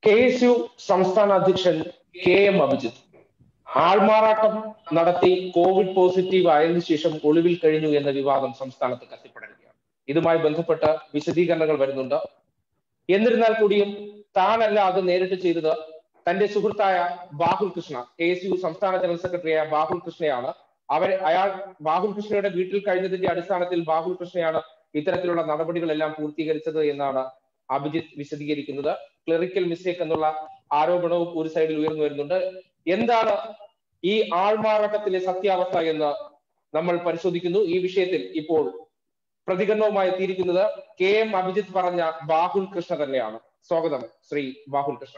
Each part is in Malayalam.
KSU സംസ്ഥാന അധ്യക്ഷൻ KM അഭിജിത്ത് ആൾമാറാട്ടം നടത്തി കോവിഡ് പോസിറ്റീവ് ആയതിനു ശേഷം ഒളിവിൽ കഴിഞ്ഞു എന്ന വിവാദം സംസ്ഥാനത്ത് കത്തിപ്പടരുകയാണ്. ഇതുമായി ബന്ധപ്പെട്ട വിശദീകരണങ്ങൾ വരുന്നുണ്ട്. എന്നിരുന്നാൽ കൂടിയും താനല്ല അത് നേരിട്ട് ചെയ്തത്. തന്റെ സുഹൃത്തായ ബാഹുൽ കൃഷ്ണ, KSU സംസ്ഥാന ജനറൽ സെക്രട്ടറിയായ ബാഹുൽ കൃഷ്ണയാണ്. ബാഹുൽ കൃഷ്ണയുടെ വീട്ടിൽ കഴിഞ്ഞതിന്റെ അടിസ്ഥാനത്തിൽ ബാഹുൽ കൃഷ്ണയാണ് ഇത്തരത്തിലുള്ള നടപടികളെല്ലാം പൂർത്തീകരിച്ചത് എന്നാണ് അഭിജിത്ത് വിശദീകരിക്കുന്നത്. ക്ലറിക്കൽ മിസ്റ്റേക്ക് എന്നുള്ള ആരോപണവും ഒരു സൈഡിൽ ഉയർന്നു വരുന്നുണ്ട്. എന്താണ് ഈ ആൾമാറാട്ടത്തിലെ സത്യാവസ്ഥ എന്ന് നമ്മൾ പരിശോധിക്കുന്നു. ഈ വിഷയത്തിൽ ഇപ്പോൾ പ്രതികരണവുമായി എത്തിയിരിക്കുന്നത് KM അഭിജിത്ത് പറഞ്ഞ ബാഹുൽ കൃഷ്ണ തന്നെയാണ്. സ്വാഗതം ശ്രീ ബാഹുൽ കൃഷ്ണ.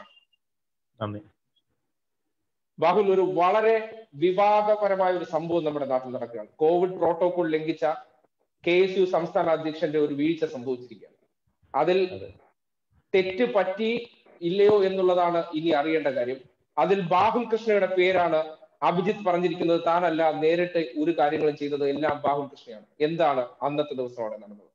ബാഹുൽ, ഒരു വളരെ വിവാദപരമായ ഒരു സംഭവം നമ്മുടെ നാട്ടിൽ നടക്കുകയാണ്. കോവിഡ് പ്രോട്ടോകോൾ ലംഘിച്ച KSU സംസ്ഥാന അധ്യക്ഷന്റെ ഒരു വീഴ്ച സംഭവിച്ചിരിക്കുകയാണ്. അതിൽ തെറ്റ് പറ്റി ഇല്ലയോ എന്നുള്ളതാണ് ഇനി അറിയേണ്ട കാര്യം. അതിൽ ബാഹുൽ കൃഷ്ണയുടെ പേരാണ് അഭിജിത്ത് പറഞ്ഞിരിക്കുന്നത്. താനല്ല നേരിട്ട് ഒരു കാര്യങ്ങളും ചെയ്തത്, എല്ലാം ബാഹുൽ കൃഷ്ണയാണ്. എന്താണ് അന്നത്തെ ദിവസം അവിടെ നടന്നത്?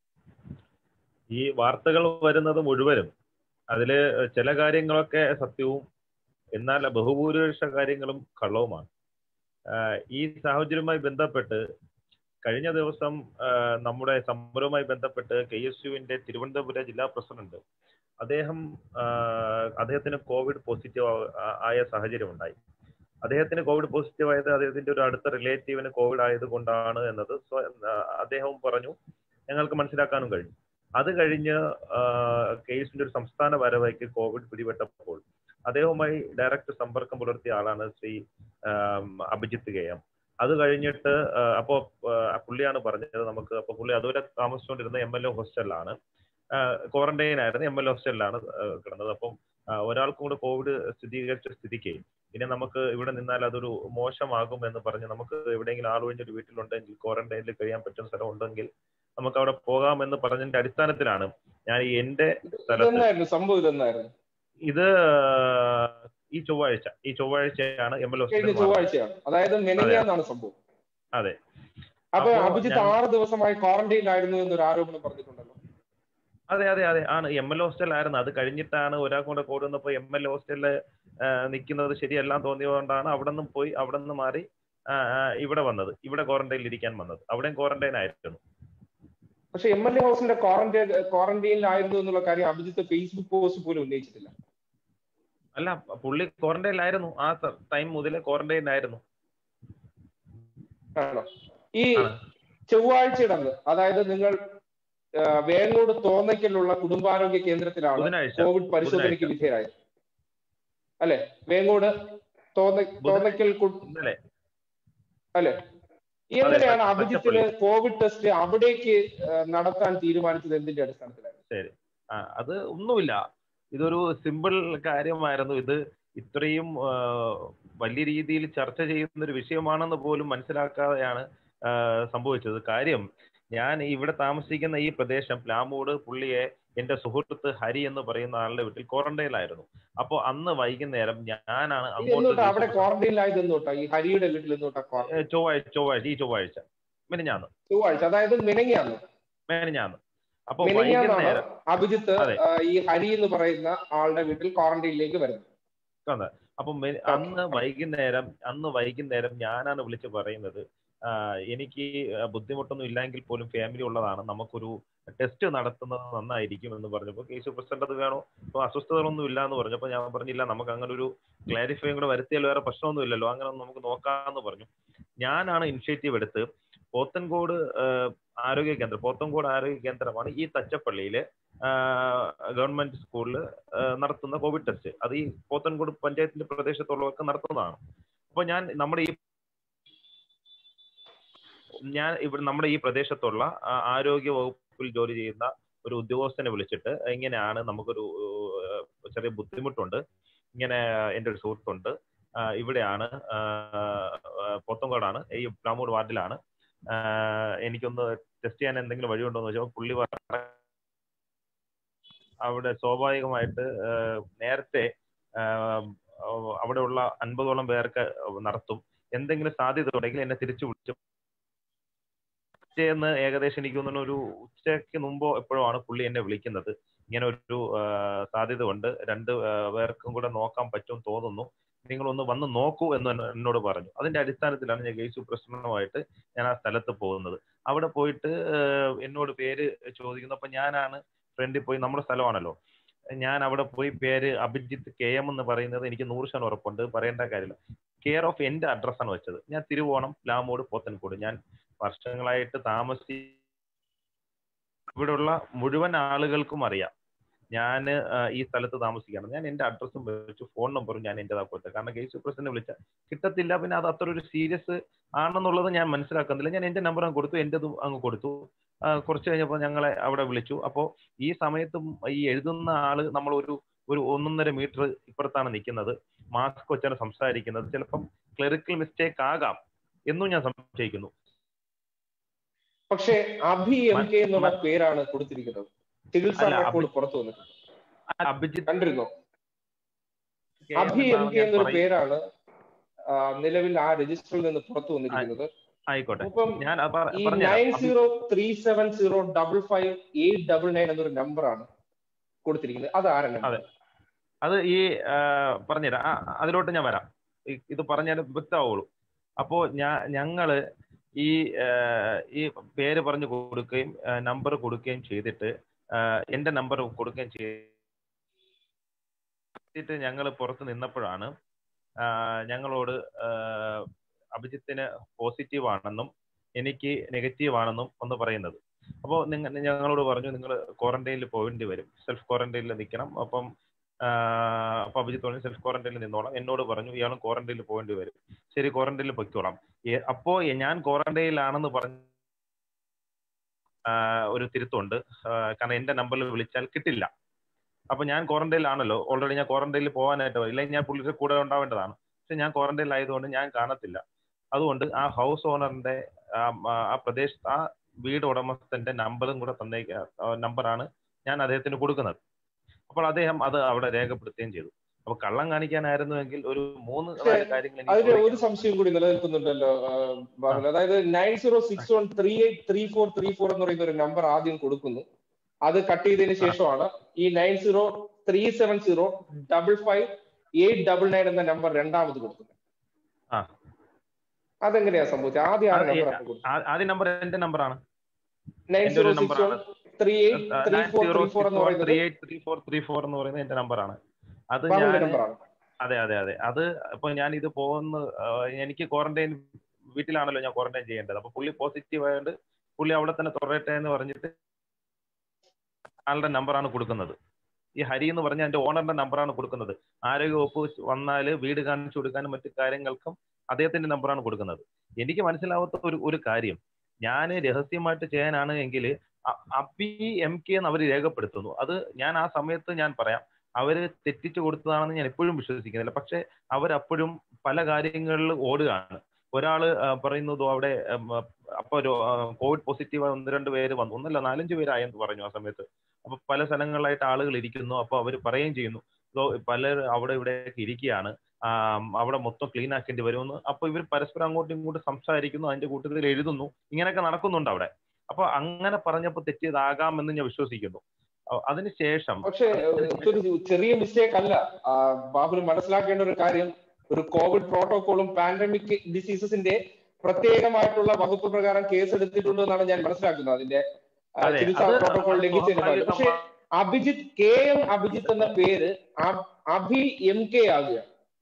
ഈ വാർത്തകൾ വരുന്നത് മുഴുവനും അതില് ചില കാര്യങ്ങളൊക്കെ സത്യവും എന്നാൽ ബഹുഭൂരിപക്ഷ കാര്യങ്ങളും കള്ളവുമാണ്. ഈ സാഹചര്യവുമായി ബന്ധപ്പെട്ട് കഴിഞ്ഞ ദിവസം നമ്മുടെ സമരവുമായി ബന്ധപ്പെട്ട് KSUവിന്റെ തിരുവനന്തപുരം ജില്ലാ പ്രസിഡന്റ് അദ്ദേഹത്തിന് കോവിഡ് പോസിറ്റീവ് ആയ സാഹചര്യം ഉണ്ടായി. അദ്ദേഹത്തിന് കോവിഡ് പോസിറ്റീവ് ആയത് അദ്ദേഹത്തിന്റെ ഒരു അടുത്ത റിലേറ്റീവിന് കോവിഡ് ആയതുകൊണ്ടാണ് എന്നത് അദ്ദേഹവും പറഞ്ഞു, ഞങ്ങൾക്ക് മനസ്സിലാക്കാനും കഴിഞ്ഞു. അത് കഴിഞ്ഞ് KSUവിന്റെ ഒരു സംസ്ഥാന ഭാരവാഹിക്ക് കോവിഡ് പിടിപെട്ടപ്പോൾ അദ്ദേഹവുമായി ഡയറക്റ്റ് സമ്പർക്കം പുലർത്തിയ ആളാണ് ശ്രീ അഭിജിത്ത് KM. അത് കഴിഞ്ഞിട്ട് അപ്പോൾ പുള്ളിയാണ് പറഞ്ഞത് നമുക്ക്, അപ്പോൾ പുള്ളി അതുവരെ താമസിച്ചുകൊണ്ടിരുന്ന MLA ഹോസ്റ്റലിലാണ്, ക്വാറന്റൈൻ ആയിരുന്നു, MLA ഹോസ്റ്റലിലാണ് കിടന്നത്. അപ്പം ഒരാൾക്കും കൂടെ കോവിഡ് സ്ഥിരീകരിച്ച സ്ഥിതിക്ക് പിന്നെ നമുക്ക് ഇവിടെ നിന്നാൽ അതൊരു മോശമാകും എന്ന് പറഞ്ഞ് നമുക്ക് എവിടെയെങ്കിലും ആളൊഴിഞ്ഞൊരു വീട്ടിലുണ്ടെങ്കിൽ ക്വാറന്റൈനിൽ കഴിയാൻ പറ്റുന്ന സ്ഥലം ഉണ്ടെങ്കിൽ നമുക്ക് അവിടെ പോകാമെന്ന് പറഞ്ഞതിന്റെ അടിസ്ഥാനത്തിലാണ് ഞാൻ എന്റെ സ്ഥലത്ത് സംഭവം ഇത് ഈ ചൊവ്വാഴ്ചയാണ് MLA ചൊവ്വാഴ്ചയാണ്, അതായത് മെനഞ്ഞാന്നാണ് സംഭവം. അതെ. അപ്പൊ അഭിജിത്ത് 6 ദിവസമായി ക്വാറന്റൈനിലായിരുന്നു എന്നൊരു ആരോപണം പറഞ്ഞിട്ടുണ്ടല്ലോ. അതെ ആണ്. MLA ഹോസ്റ്റലായിരുന്നു. അത് കഴിഞ്ഞിട്ടാണ് ഒരാൾക്ക് കൂടെ കോവിഡ് വന്നപ്പോൾ MLA ഹോസ്റ്റലില് നിൽക്കുന്നത് ശരിയല്ലാന്ന് തോന്നിയതുകൊണ്ടാണ് അവിടെ നിന്ന് മാറി ഇവിടെ വന്നത്, ഇവിടെ ക്വാറന്റൈനിൽ ഇരിക്കാൻ വന്നത്. അവിടെയും ക്വാറന്റൈൻ ആയിരുന്നു. പക്ഷെ MLA ഹൗസിന്റെ ക്വാറന്റൈനിലായിരുന്നു എന്നുള്ള കാര്യം അഭിജിത്ത് ഫേസ്ബുക്ക് പോസ്റ്റ് പോലും ഉന്നയിച്ചിട്ടില്ല. അല്ല, പുള്ളി ക്വാറന്റൈനിലായിരുന്നു. ആ ടൈം മുതലേ ക്വാറന്റൈനിലായിരുന്നു. ഈ ചൊവ്വാഴ്ചയുടെ അന്ന്, അതായത് നിങ്ങൾ വേങ്ങോട് തോന്നയ്ക്കലുള്ള കുടുംബാരോഗ്യ കേന്ദ്രത്തിലാണ് കോവിഡ് പരിശോധനയ്ക്ക് വിധേയരായത് അല്ലെ? വേങ്ങോട് തോന്നയ്ക്കൽ അല്ലെ? എങ്ങനെയാണ് അഭിജിത്തിന് കോവിഡ് ടെസ്റ്റ് അവിടേക്ക് നടത്താൻ തീരുമാനിച്ചത്? എന്തിന്റെ അടിസ്ഥാനത്തിലായിരുന്നു? ശരി, അത് ഒന്നുമില്ല. ഇതൊരു സിമ്പിൾ കാര്യമായിരുന്നു. ഇത് ഇത്രയും വലിയ രീതിയിൽ ചർച്ച ചെയ്യുന്ന ഒരു വിഷയമാണെന്ന് പോലും മനസ്സിലാക്കാതെയാണ് സംഭവിച്ചത്. കാര്യം, ഞാൻ ഇവിടെ താമസിക്കുന്ന ഈ പ്രദേശം പ്ലാമൂട് പുള്ളിയെ എന്റെ സുഹൃത്ത് ഹരി എന്ന് പറയുന്ന ആളുടെ വീട്ടിൽ ക്വാറന്റൈനിലായിരുന്നു. അപ്പൊ അന്ന് വൈകുന്നേരം ഞാനാണ് അവിടെ ക്വാറന്റൈനിലായത്. ഈ ഹരിയുടെ വീട്ടിൽ ചൊവ്വാഴ്ച മെനഞ്ഞാന്ന്, അതായത് മെനഞ്ഞാന്ന്. അപ്പൊ വൈകുന്നേരം അഭിജിത്ത് ഈ ഹരി എന്ന് പറയുന്ന ആളുടെ വീട്ടിൽ ക്വാറന്റൈനിലേക്ക് വരുന്നത്. അപ്പൊ അന്ന് വൈകുന്നേരം ഞാനാണ് വിളിച്ച് പറയുന്നത്, എനിക്ക് ബുദ്ധിമുട്ടൊന്നും ഇല്ലെങ്കിൽ പോലും ഫാമിലി ഉള്ളതാണ്, നമുക്കൊരു ടെസ്റ്റ് നടത്തുന്നത് നന്നായിരിക്കും എന്ന് പറഞ്ഞപ്പോൾ KSU പ്രസിഡന്റ് അത് വേണോ, ഇപ്പൊ അസ്വസ്ഥതകളൊന്നും ഇല്ല എന്ന് പറഞ്ഞപ്പോൾ ഞാൻ പറഞ്ഞില്ല, നമുക്ക് അങ്ങനെ ഒരു ക്ലാരിഫൈ കൂടെ വരുത്തിയാൽ വേറെ പ്രശ്നമൊന്നും ഇല്ലല്ലോ, അങ്ങനെ നമുക്ക് നോക്കാമെന്ന് പറഞ്ഞു. ഞാനാണ് ഇനിഷ്യേറ്റീവ് എടുത്ത് പോത്തൻകോട് ആരോഗ്യ കേന്ദ്രമാണ് ഈ തച്ചപ്പള്ളിയിലെ ഗവൺമെന്റ് സ്കൂളിൽ നടത്തുന്ന കോവിഡ് ടെസ്റ്റ്. അത് ഈ പോത്തൻകോട് പഞ്ചായത്തിന്റെ പ്രദേശത്തുള്ളവർക്ക് നടത്തുന്നതാണ്. അപ്പൊ നമ്മുടെ ഈ പ്രദേശത്തുള്ള ആരോഗ്യ വകുപ്പിൽ ജോലി ചെയ്യുന്ന ഒരു ഉദ്യോഗസ്ഥനെ വിളിച്ചിട്ട്, ഇങ്ങനെയാണ്, നമുക്കൊരു ചെറിയ ബുദ്ധിമുട്ടുണ്ട്, ഇങ്ങനെ എൻ്റെ ഒരു സുഹൃത്തുണ്ട്, ഇവിടെയാണ്, പോത്തൻകോടാണ്, ഈ പ്ലാമൂട് വാർഡിലാണ്, എനിക്കൊന്ന് ടെസ്റ്റ് ചെയ്യാൻ എന്തെങ്കിലും വഴിയുണ്ടോ എന്ന് വെച്ചാൽ പുള്ളി അവിടെ സ്വാഭാവികമായിട്ട് നേരത്തെ അവിടെയുള്ള 50ഓളം പേർക്ക് നടത്തും, എന്തെങ്കിലും സാധ്യത ഉണ്ടെങ്കിൽ എന്നെ തിരിച്ചു വിളിച്ചു ഏകദേശം എനിക്ക് തോന്നുന്നു ഒരു ഉച്ചയ്ക്ക് മുമ്പോ എപ്പോഴോ ആണ് പുള്ളി എന്നെ വിളിക്കുന്നത്. ഇങ്ങനെ ഒരു സാധ്യത ഉണ്ട്, രണ്ട് പേർക്കും കൂടെ നോക്കാൻ പറ്റും തോന്നുന്നു, നിങ്ങളൊന്ന് വന്ന് നോക്കൂ എന്ന് എന്നോട് പറഞ്ഞു. അതിന്റെ അടിസ്ഥാനത്തിലാണ് ഞാൻ കേസ് പ്രശ്നവുമായിട്ട് ഞാൻ ആ സ്ഥലത്ത് പോകുന്നത്. അവിടെ പോയിട്ട് എന്നോട് പേര് ചോദിക്കുന്നു. അപ്പൊ ഞാനാണ് ഫ്രണ്ടിൽ പോയി, നമ്മുടെ സ്ഥലമാണല്ലോ, ഞാൻ അവിടെ പോയി പേര് അഭിജിത്ത് KM എന്ന് പറയുന്നത് എനിക്ക് 100% ഉറപ്പുണ്ട്, പറയേണ്ട കാര്യമില്ല. കെയർ ഓഫ് എന്റെ അഡ്രസ്സാണ് വെച്ചത്. ഞാൻ തിരുവോണം, പ്ലാമൂട്, പോത്തൻകോട്. ഞാൻ വർഷങ്ങളായിട്ട് ഇവിടെയുള്ള മുഴുവൻ ആളുകൾക്കും അറിയാം ഞാൻ ഈ സ്ഥലത്ത് താമസിക്കുകയാണ്. ഞാൻ എന്റെ അഡ്രസ്സും വെച്ചു, ഫോൺ നമ്പറും ഞാൻ എന്റേതാ കൊടുത്തത്. കാരണം കേസ് പ്രസിഡന്റ് വിളിച്ച കിട്ടത്തില്ല, പിന്നെ അത് അത്ര ഒരു സീരിയസ് ആണെന്നുള്ളത് ഞാൻ മനസ്സിലാക്കുന്നില്ല. ഞാൻ എന്റെ നമ്പർ അങ്ങ് കൊടുത്തു, എന്റേതും അങ്ങ് കൊടുത്തു. കുറച്ച് കഴിഞ്ഞപ്പോൾ ഞങ്ങളെ അവിടെ വിളിച്ചു. അപ്പോൾ ഈ സമയത്തും ഈ എഴുതുന്ന ആള് നമ്മൾ ഒരു 1.5 മീറ്റർ ഇപ്പുറത്താണ് നിൽക്കുന്നത്, മാസ്ക് വെച്ചാണ് സംസാരിക്കുന്നത്. ചിലപ്പം ക്ലറിക്കൽ മിസ്റ്റേക്ക് ആകാം എന്നും ഞാൻ സംശയിക്കുന്നു. പക്ഷേ അഭി MK എന്നുള്ള പേരാണ് കൊടുത്തിരിക്കുന്നത്. ചികിത്സാ റെക്കോർഡ് പുറത്തു വന്നിട്ടുണ്ട്. അഭിജിത്ത് കണ്ടിരുന്നോ? അഭി MK എന്നൊരു പേരാണ് നിലവിൽ ആ രജിസ്റ്ററിൽ നിന്ന് പുറത്തു വന്നിരിക്കുന്നത്. ആയിക്കോട്ടെ, ഞാൻ ഈ 9037055899 എന്നൊരു നമ്പറാണ് കൊടുത്തിരിക്കുന്നത്. അത് ആരാണ്? അത് ഈ പറഞ്ഞുതരാം, അതിലോട്ട് ഞാൻ വരാം. ഇത് പറഞ്ഞാൽ വ്യക്തമാവുള്ളൂ. അപ്പോ ഞങ്ങള് ഈ പേര് പറഞ്ഞു കൊടുക്കുകയും നമ്പർ കൊടുക്കുകയും ചെയ്തിട്ട്, എന്റെ നമ്പർ കൊടുക്കുകയും ചെയ്തിട്ട് ഞങ്ങൾ പുറത്ത് നിന്നപ്പോഴാണ് ഞങ്ങളോട് അഭിജിത്തിന് പോസിറ്റീവ് ആണെന്നും എനിക്ക് നെഗറ്റീവ് ആണെന്നും ഒന്ന് പറയുന്നത്. അപ്പോൾ ഞങ്ങളോട് പറഞ്ഞു, നിങ്ങൾ ക്വാറന്റൈനിൽ പോകേണ്ടി വരും, സെൽഫ് ക്വാറന്റൈനിൽ നിൽക്കണം. അപ്പൊ അഭിജിത്ത് പറഞ്ഞു സെൽഫ് ക്വാറന്റൈനിൽ നിന്നോളാം. എന്നോട് പറഞ്ഞു ഇയാളും ക്വാറന്റൈനിൽ പോകേണ്ടി വരും. ശരി, ക്വാറന്റൈനിൽ പൊയ്ക്കോളാം. അപ്പോ ഞാൻ ക്വാറന്റൈനിലാണെന്ന് പറഞ്ഞ ഒരു തിരുത്തുണ്ട്. കാരണം എന്റെ നമ്പറിൽ വിളിച്ചാൽ കിട്ടില്ല. അപ്പൊ ഞാൻ ക്വാറന്റൈനിലാണല്ലോ, ഓൾറെഡി ഞാൻ ക്വാറന്റൈനിൽ പോകാനായിട്ട്, ഇല്ലെങ്കിൽ ഞാൻ പുള്ളിയുടെ കൂടെ ഉണ്ടാവേണ്ടതാണ്. പക്ഷെ ഞാൻ ക്വാറന്റൈനിൽ ആയതുകൊണ്ട് ഞാൻ കാണത്തില്ല. അതുകൊണ്ട് ആ ഹൗസ് ഓണറിന്റെ ആ പ്രദേശത്ത് ആ വീട് ഉടമസ്ഥന്റെ നമ്പറും കൂടെ നമ്പറാണ് ഞാൻ അദ്ദേഹത്തിന് കൊടുക്കുന്നത്. അപ്പോൾ അദ്ദേഹം അത് അവിടെ രേഖപ്പെടുത്തുകയും ചെയ്തു. അപ്പൊ കള്ളം കാണിക്കാനായിരുന്നുവെങ്കിൽ ഒരു 3-4 കാര്യങ്ങൾ അതിന് ഒരു സംശയം കൂടി നിലനിൽക്കുന്നുണ്ടല്ലോ ബാബുൽ. അതായത് 9061383434 എന്ന് പറയുന്ന ഒരു നമ്പർ ആദ്യം കൊടുക്കുന്നു. അത് കട്ട് ചെയ്തതിനു ശേഷമാണ് ഈ 9037055899 എന്ന നമ്പർ രണ്ടാമത് കൊടുക്കുന്നത്. അതെങ്ങനെയാ സംഭവിച്ചത്? ആദ്യ നമ്പർ എന്റെ നമ്പറാണ്. 9061383434 എന്ന് പറയുന്നത് എന്റെ നമ്പറാണ്. അത് അതെ. അത് ഇപ്പൊ ഞാൻ ഇത് പോകുന്ന, എനിക്ക് ക്വാറന്റൈൻ വീട്ടിലാണല്ലോ ഞാൻ ക്വാറന്റൈൻ ചെയ്യേണ്ടത്. അപ്പൊ പുള്ളി പോസിറ്റീവ് ആയതുകൊണ്ട് പുള്ളി അവിടെ തന്നെ തുടരട്ടെ എന്ന് പറഞ്ഞിട്ട് ആളുടെ നമ്പറാണ് കൊടുക്കുന്നത്. ഈ ഹരി എന്ന് പറഞ്ഞ എന്റെ ഓണറിന്റെ നമ്പറാണ് കൊടുക്കുന്നത്. ആരോഗ്യവകുപ്പ് വന്നാൽ വീട് കാണിച്ചു കൊടുക്കാനും മറ്റു കാര്യങ്ങൾക്കും അദ്ദേഹത്തിന്റെ നമ്പറാണ് കൊടുക്കുന്നത്. എനിക്ക് മനസ്സിലാവാത്ത ഒരു കാര്യം, ഞാൻ രഹസ്യമായിട്ട് ചെയ്യാനാണ് എങ്കിൽ അഭി MK എന്ന് അവർ രേഖപ്പെടുത്തുന്നു. അത് ഞാൻ ആ സമയത്ത് ഞാൻ പറയാം, അവര് തെറ്റിച്ചു കൊടുത്തതാണെന്ന് ഞാൻ എപ്പോഴും വിശ്വസിക്കുന്നില്ല. പക്ഷെ അവരപ്പോഴും പല കാര്യങ്ങളിൽ ഓടുകയാണ്. ഒരാള് പറയുന്നതോ അവിടെ അപ്പൊ കോവിഡ് പോസിറ്റീവ് 1-2 പേര് വന്നു, 1-4-5 പേരായെന്ന് പറഞ്ഞു ആ സമയത്ത്. അപ്പൊ പല സ്ഥലങ്ങളിലായിട്ട് ആളുകൾ ഇരിക്കുന്നു. അപ്പൊ അവർ പറയുകയും ചെയ്യുന്നു പലരും അവിടെ ഇവിടെയൊക്കെ ഇരിക്കുകയാണ്, അവിടെ മൊത്തം ക്ലീൻ ആക്കേണ്ടി വരുമെന്ന്. അപ്പൊ ഇവർ പരസ്പരം അങ്ങോട്ടും ഇങ്ങോട്ടും സംസാരിക്കുന്നു, അതിന്റെ കൂട്ടത്തിൽ എഴുതുന്നു, ഇങ്ങനെയൊക്കെ നടക്കുന്നുണ്ട് അവിടെ. അപ്പൊ അങ്ങനെ പറഞ്ഞപ്പോൾ തെറ്റിയതാകാമെന്ന് ഞാൻ വിശ്വസിക്കുന്നു. അതിനുശേഷം പക്ഷേ ഒരു ചെറിയ മിസ്റ്റേക്ക് അല്ല ബാബുൽ മനസ്സിലാക്കേണ്ട ഒരു കാര്യം, ഒരു കോവിഡ് പ്രോട്ടോകോളും പാൻഡമിക് ഡിസീസസിന്റെ പ്രത്യേകമായിട്ടുള്ള വകുപ്പ് പ്രകാരം കേസ് എടുത്തിട്ടുണ്ടെന്നാണ് ഞാൻ മനസ്സിലാക്കുന്നത്. അതിന്റെ ചികിത്സാ പ്രോട്ടോകോൾ ലംഘിച്ചതിന്. പക്ഷെ അഭിജിത്ത് KM അഭിജിത്ത് എന്ന പേര് അഭി MK ആകുക.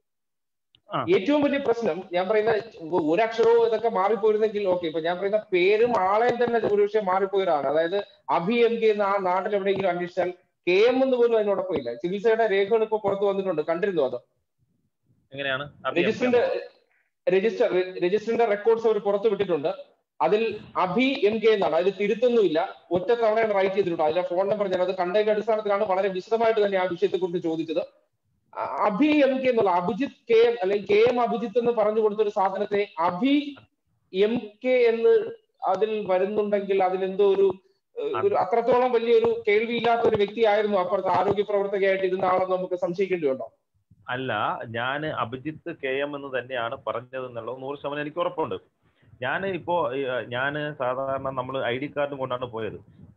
ഏറ്റവും വലിയ പ്രശ്നം ഞാൻ പറയുന്ന ഒരക്ഷരവും ഇതൊക്കെ മാറിപ്പോയിരുന്നെങ്കിൽ ഓക്കെ. ഇപ്പൊ ഞാൻ പറയുന്ന പേരും ആളെയും തന്നെ ഒരുപക്ഷെ മാറിപ്പോയതാണ്. അതായത് അഭി MK എന്ന ആ നാട്ടിൽ എവിടെയെങ്കിലും അന്വേഷിച്ചാൽ KM എന്ന് പോലും അതിനോടൊപ്പം ഇല്ല. ചികിത്സയുടെ രേഖകൾ ഇപ്പൊ പുറത്തു വന്നിട്ടുണ്ട്, കണ്ടിരുന്നു. അത് എങ്ങനെയാണ് രജിസ്റ്ററിന്റെ റെക്കോർഡ്സ് അവർ പുറത്തു വിട്ടിട്ടുണ്ട്. അതിൽ അഭി MK എന്നാണ്, അതിൽ തിരുത്തൊന്നുമില്ല, ഒറ്റ തവണയാണ് റൈറ്റ് ചെയ്തിട്ടുണ്ട്. അതിലെ ഫോൺ നമ്പർ ഞാൻ അത് കണ്ടതിന്റെ അടിസ്ഥാനത്തിലാണ് വളരെ വിശദമായിട്ട് തന്നെ ആ വിഷയത്തെ കുറിച്ച് ചോദിച്ചത്. അഭി MK എന്നുള്ള അഭിജിത്ത് KM അല്ലെങ്കിൽ KM അഭിജിത്ത് എന്ന് പറഞ്ഞു കൊടുത്തൊരു സാധനത്തെ അഭി MK എന്ന് അതിൽ വരുന്നുണ്ടെങ്കിൽ അതിലെന്തോ ഒരു അത്രത്തോളം വലിയൊരു കേൾവിയില്ലാത്ത ഒരു വ്യക്തിയായിരുന്നു അപ്പുറത്ത് ആരോഗ്യ പ്രവർത്തകയായിട്ട് ഇരുന്ന ആളെന്ന് നമുക്ക് സംശയിക്കേണ്ടിയുണ്ടോ? അല്ല, ഞാൻ അഭിജിത്ത് KM എന്ന് തന്നെയാണ് പറഞ്ഞത് എന്നുള്ളത് 100% എനിക്ക് ഉറപ്പുണ്ട്. ഞാൻ സാധാരണ നമ്മൾ ID കാർഡും കൊണ്ടാണ് പോയത്.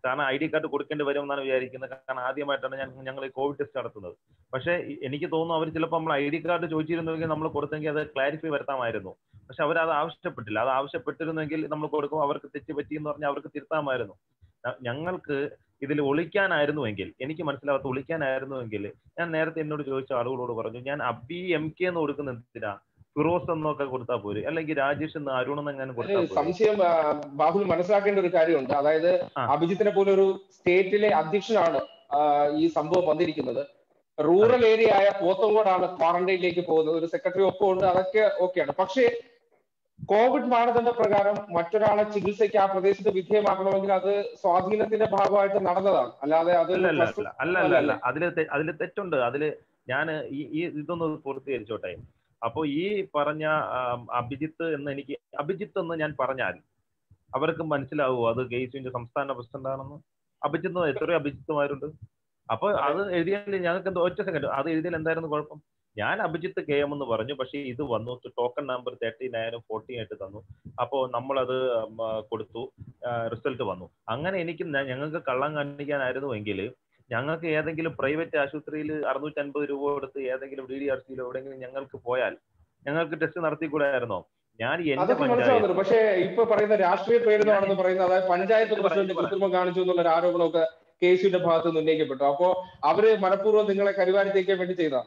കാരണം ID കാർഡ് കൊടുക്കേണ്ടി വരും എന്നാണ് വിചാരിക്കുന്നത്. കാരണം ആദ്യമായിട്ടാണ് ഞങ്ങൾ ഈ കോവിഡ് ടെസ്റ്റ് നടത്തുന്നത്. പക്ഷേ എനിക്ക് തോന്നുന്നു അവർ ചിലപ്പോൾ നമ്മൾ ID കാർഡ് ചോദിച്ചിരുന്നെങ്കിൽ നമ്മൾ കൊടുത്തെങ്കിൽ അത് ക്ലാരിഫൈ വരുത്താമായിരുന്നു. പക്ഷെ അവരത് ആവശ്യപ്പെട്ടില്ല. അത് ആവശ്യപ്പെട്ടിരുന്നെങ്കിൽ നമ്മൾ കൊടുക്കും, അവർക്ക് തെറ്റ് പറ്റി എന്ന് പറഞ്ഞാൽ അവർക്ക് തിരുത്താമായിരുന്നു. ഞങ്ങൾക്ക് ഇതിൽ ഒളിക്കാനായിരുന്നുവെങ്കിൽ, എനിക്ക് മനസ്സിലാവാത്ത ഒളിക്കാനായിരുന്നുവെങ്കിൽ, ഞാൻ നേരത്തെ എന്നോട് ചോദിച്ച ആളുകളോട് പറഞ്ഞു, ഞാൻ അബി MK എന്ന് കൊടുക്കുന്ന എന്തിനാ, ഫിറോസ് എന്നൊക്കെ കൊടുത്താൽ പോരെ, അല്ലെങ്കിൽ രാജേഷ് എന്ന് അരുൺ എന്നെങ്ങാനും കൊടുത്താൽ പോരെ. സംശയം ബാഹുൽ മനസ്സിലാക്കേണ്ട ഒരു കാര്യമുണ്ട്. അതായത് അഭിജിത്തിനെ പോലെ ഒരു സ്റ്റേറ്റിലെ അധ്യക്ഷനാണ് ഈ സംഭവം വന്നിരിക്കുന്നത്. റൂറൽ ഏരിയ ആയ പോത്തങ്കോടാണ് ക്വാറന്റൈനിലേക്ക് പോകുന്നത്. ഒരു സെക്രട്ടറി ഒപ്പമുണ്ട്, അതൊക്കെ ഓക്കെയാണ്. പക്ഷേ കോവിഡ് മാനദണ്ഡ പ്രകാരം മറ്റൊരാളെ ചികിത്സയ്ക്ക് ആ പ്രദേശത്ത് വിധേയമാക്കണമെങ്കിൽ അത് സ്വാധീനത്തിന്റെ ഭാഗമായിട്ട് നടന്നതാണ്. അല്ലാതെ അത് അല്ല, അതില് തെറ്റുണ്ട്. അതില് ഞാൻ ഈ ഇതൊന്ന് പൂർത്തീകരിച്ചോട്ടെ. അപ്പോ ഈ പറഞ്ഞ അഭിജിത്ത് എന്ന് ഞാൻ പറഞ്ഞാൽ അവർക്ക് മനസ്സിലാവുമോ അത് KSUവിന്റെ സംസ്ഥാന പ്രസിഡന്റ് ആണെന്ന്? അഭിജിത്ത് എത്രയോ അഭിജിത്തുമാരുണ്ട്. അപ്പൊ അത് എഴുതിയാൽ ഞങ്ങൾക്ക് എന്തോ ഒറ്റ സെക്കൻഡ്, അത് എഴുതിയാൽ എന്തായിരുന്നു കുഴപ്പം? ഞാൻ അഭിജിത്ത് KM എന്ന് പറഞ്ഞു. പക്ഷെ ഇത് വന്നു, ടോക്കൺ നമ്പർ 39 48 തന്നു. അപ്പോൾ നമ്മളത് കൊടുത്തു, റിസൾട്ട് വന്നു. അങ്ങനെ ഞങ്ങൾക്ക് കള്ളം കാണിക്കാനായിരുന്നുവെങ്കിൽ ഞങ്ങൾക്ക് ഏതെങ്കിലും പ്രൈവറ്റ് ആശുപത്രിയിൽ 650 രൂപ കൊടുത്ത് ഏതെങ്കിലും DDRCയിലോ എവിടെയെങ്കിലും ഞങ്ങൾക്ക് പോയാൽ ഞങ്ങൾക്ക് ടെസ്റ്റ് നടത്തിക്കൂടായിരുന്നോ? ഞാൻ എന്റെ പഞ്ചായത്ത്, പക്ഷേ ഇപ്പൊ പറയുന്ന രാഷ്ട്രീയ പ്രേരിതമാണെന്ന് പറയുന്നത്, അതായത് പഞ്ചായത്ത് പ്രസിഡന്റ് കൃത്രിമം കാണിച്ചു എന്നുള്ള ഒരു ആരോപണമൊക്കെ KSUവിന്റെ ഭാഗത്ത് നിന്ന് ഉന്നയിക്കപ്പെട്ടു. അപ്പോ അവര് മനഃപൂർവ്വം നിങ്ങളെ കരിവാരിത്തേക്കാൻ വേണ്ടി ചെയ്തതാണ്.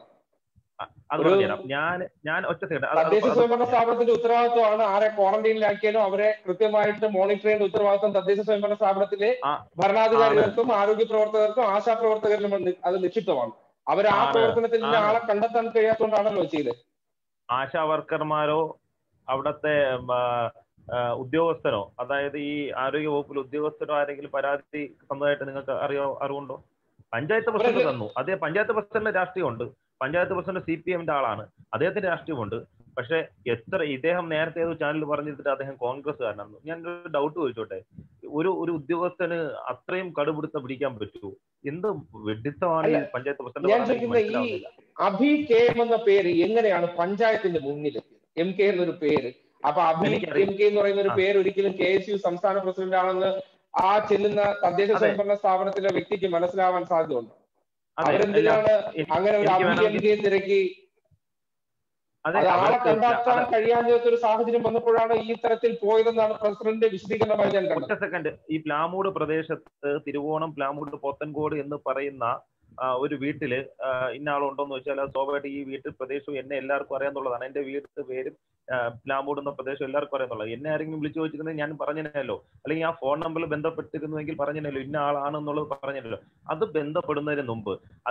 ഞാൻ ഒറ്റ സെക്കൻഡ്, തദ്ദേശ സ്വയംഭരണ സ്ഥാപനത്തിന്റെ ഉത്തരവാദിത്വമാണ് ആരെ ക്വാറന്റൈനിലാക്കിയാലും അവരെ കൃത്യമായിട്ട് മോണിറ്റർ ചെയ്യേണ്ട ഉത്തരവാദിത്വം തദ്ദേശ സ്വയംഭരണ സ്ഥാപനത്തിലെ ഭരണാധികാരികൾക്കും ആരോഗ്യ പ്രവർത്തകർക്കും ആശാപ്രവർത്തകരിലും അത് നിക്ഷിപ്തമാണ്. അവർ ആ പ്രവർത്തനത്തിൽ ആളെ കണ്ടെത്താൻ കഴിയാത്തതുകൊണ്ടാണല്ലോ ചെയ്തത്. ആശാ വർക്കർമാരോ അവിടത്തെ ഉദ്യോഗസ്ഥരോ, അതായത് ഈ ആരോഗ്യ വകുപ്പിലെ ഉദ്യോഗസ്ഥരോ ആരെങ്കിലും പരാതി തന്നതായിട്ട് നിങ്ങൾക്ക് അറിവുണ്ടോ? പഞ്ചായത്ത് പ്രസിഡന്റ് തന്നു. അതേ പഞ്ചായത്ത് പ്രസിഡന്റ് രാഷ്ട്രീയമുണ്ട്. പഞ്ചായത്ത് പ്രസിഡന്റ് CPMന്റെ ആളാണ്, അദ്ദേഹത്തിന്റെ രാഷ്ട്രീയമുണ്ട്. പക്ഷെ ഇദ്ദേഹം നേരത്തെ ഏതോ ചാനൽ പറഞ്ഞിട്ട് അദ്ദേഹം കോൺഗ്രസ്സുകാരനാണ്. ഞാനൊരു ഡൗട്ട് ചോദിച്ചോട്ടെ, ഒരു ഉദ്യോഗസ്ഥന് അത്രയും കടുപിടുത്തം പിടിക്കാൻ പറ്റുമോ? എന്ത് വെഡിത്തമാണ് ഈ പഞ്ചായത്ത് പ്രസിഡന്റ്? ഈ അഭി KM എന്ന പേര് എങ്ങനെയാണ് പഞ്ചായത്തിന്റെ മുന്നിലെത്തിയത്? MK എന്നൊരു പേര്. അപ്പൊ അഭി MK എന്ന് പറയുന്ന ഒരു പേര് ഒരിക്കലും KSU സംസ്ഥാന പ്രസിഡന്റ് ആണെന്ന് ആ ചെല്ലുന്ന തദ്ദേശ സ്വയംഭരണ സ്ഥാപനത്തിലെ വ്യക്തിക്ക് മനസ്സിലാവാൻ സാധ്യതയുണ്ട്. അവരെന്തിനാണ് അങ്ങനെ ഒരു അഭി MK തിരക്കി ആളെ കണ്ടെത്താൻ കഴിയാത്തൊരു സാഹചര്യം വന്നപ്പോഴാണ് ഈ തരത്തിൽ പോയതെന്നാണ് പ്രസിഡന്റ് വിശദീകരണമായി ഞാൻ കണ്ടത്. ഒറ്റ സെക്കൻഡ്, ഈ പ്ലാമൂട് പ്രദേശത്ത് തിരുവോണം പ്ലാമൂട് പോത്തൻകോട് എന്ന് പറയുന്ന ഒരു വീട്ടില് ഇന്ന ആളുണ്ടോന്ന് വെച്ചാൽ അത് സ്വാഭാവികമായിട്ട് ഈ വീട്ടിൽ പ്രദേശവും എന്നെ എല്ലാവർക്കും അറിയാന്നുള്ളതാണ്. എന്റെ വീട്ടിൽ പേരും പ്ലാമൂട് എന്ന പ്രദേശം എല്ലാവർക്കും അറിയാന്നുള്ളത്. എന്നെ ആരെങ്കിലും വിളിച്ചു ചോദിച്ചിരുന്നത് ഞാൻ പറഞ്ഞല്ലോ, അല്ലെങ്കിൽ ആ ഫോൺ നമ്പറിൽ ബന്ധപ്പെട്ടിരുന്നുവെങ്കിൽ പറഞ്ഞല്ലോ, ഇന്ന ആളാണെന്നുള്ളത് പറഞ്ഞല്ലോ. അത് ബന്ധപ്പെടുന്നതിന് മുമ്പ്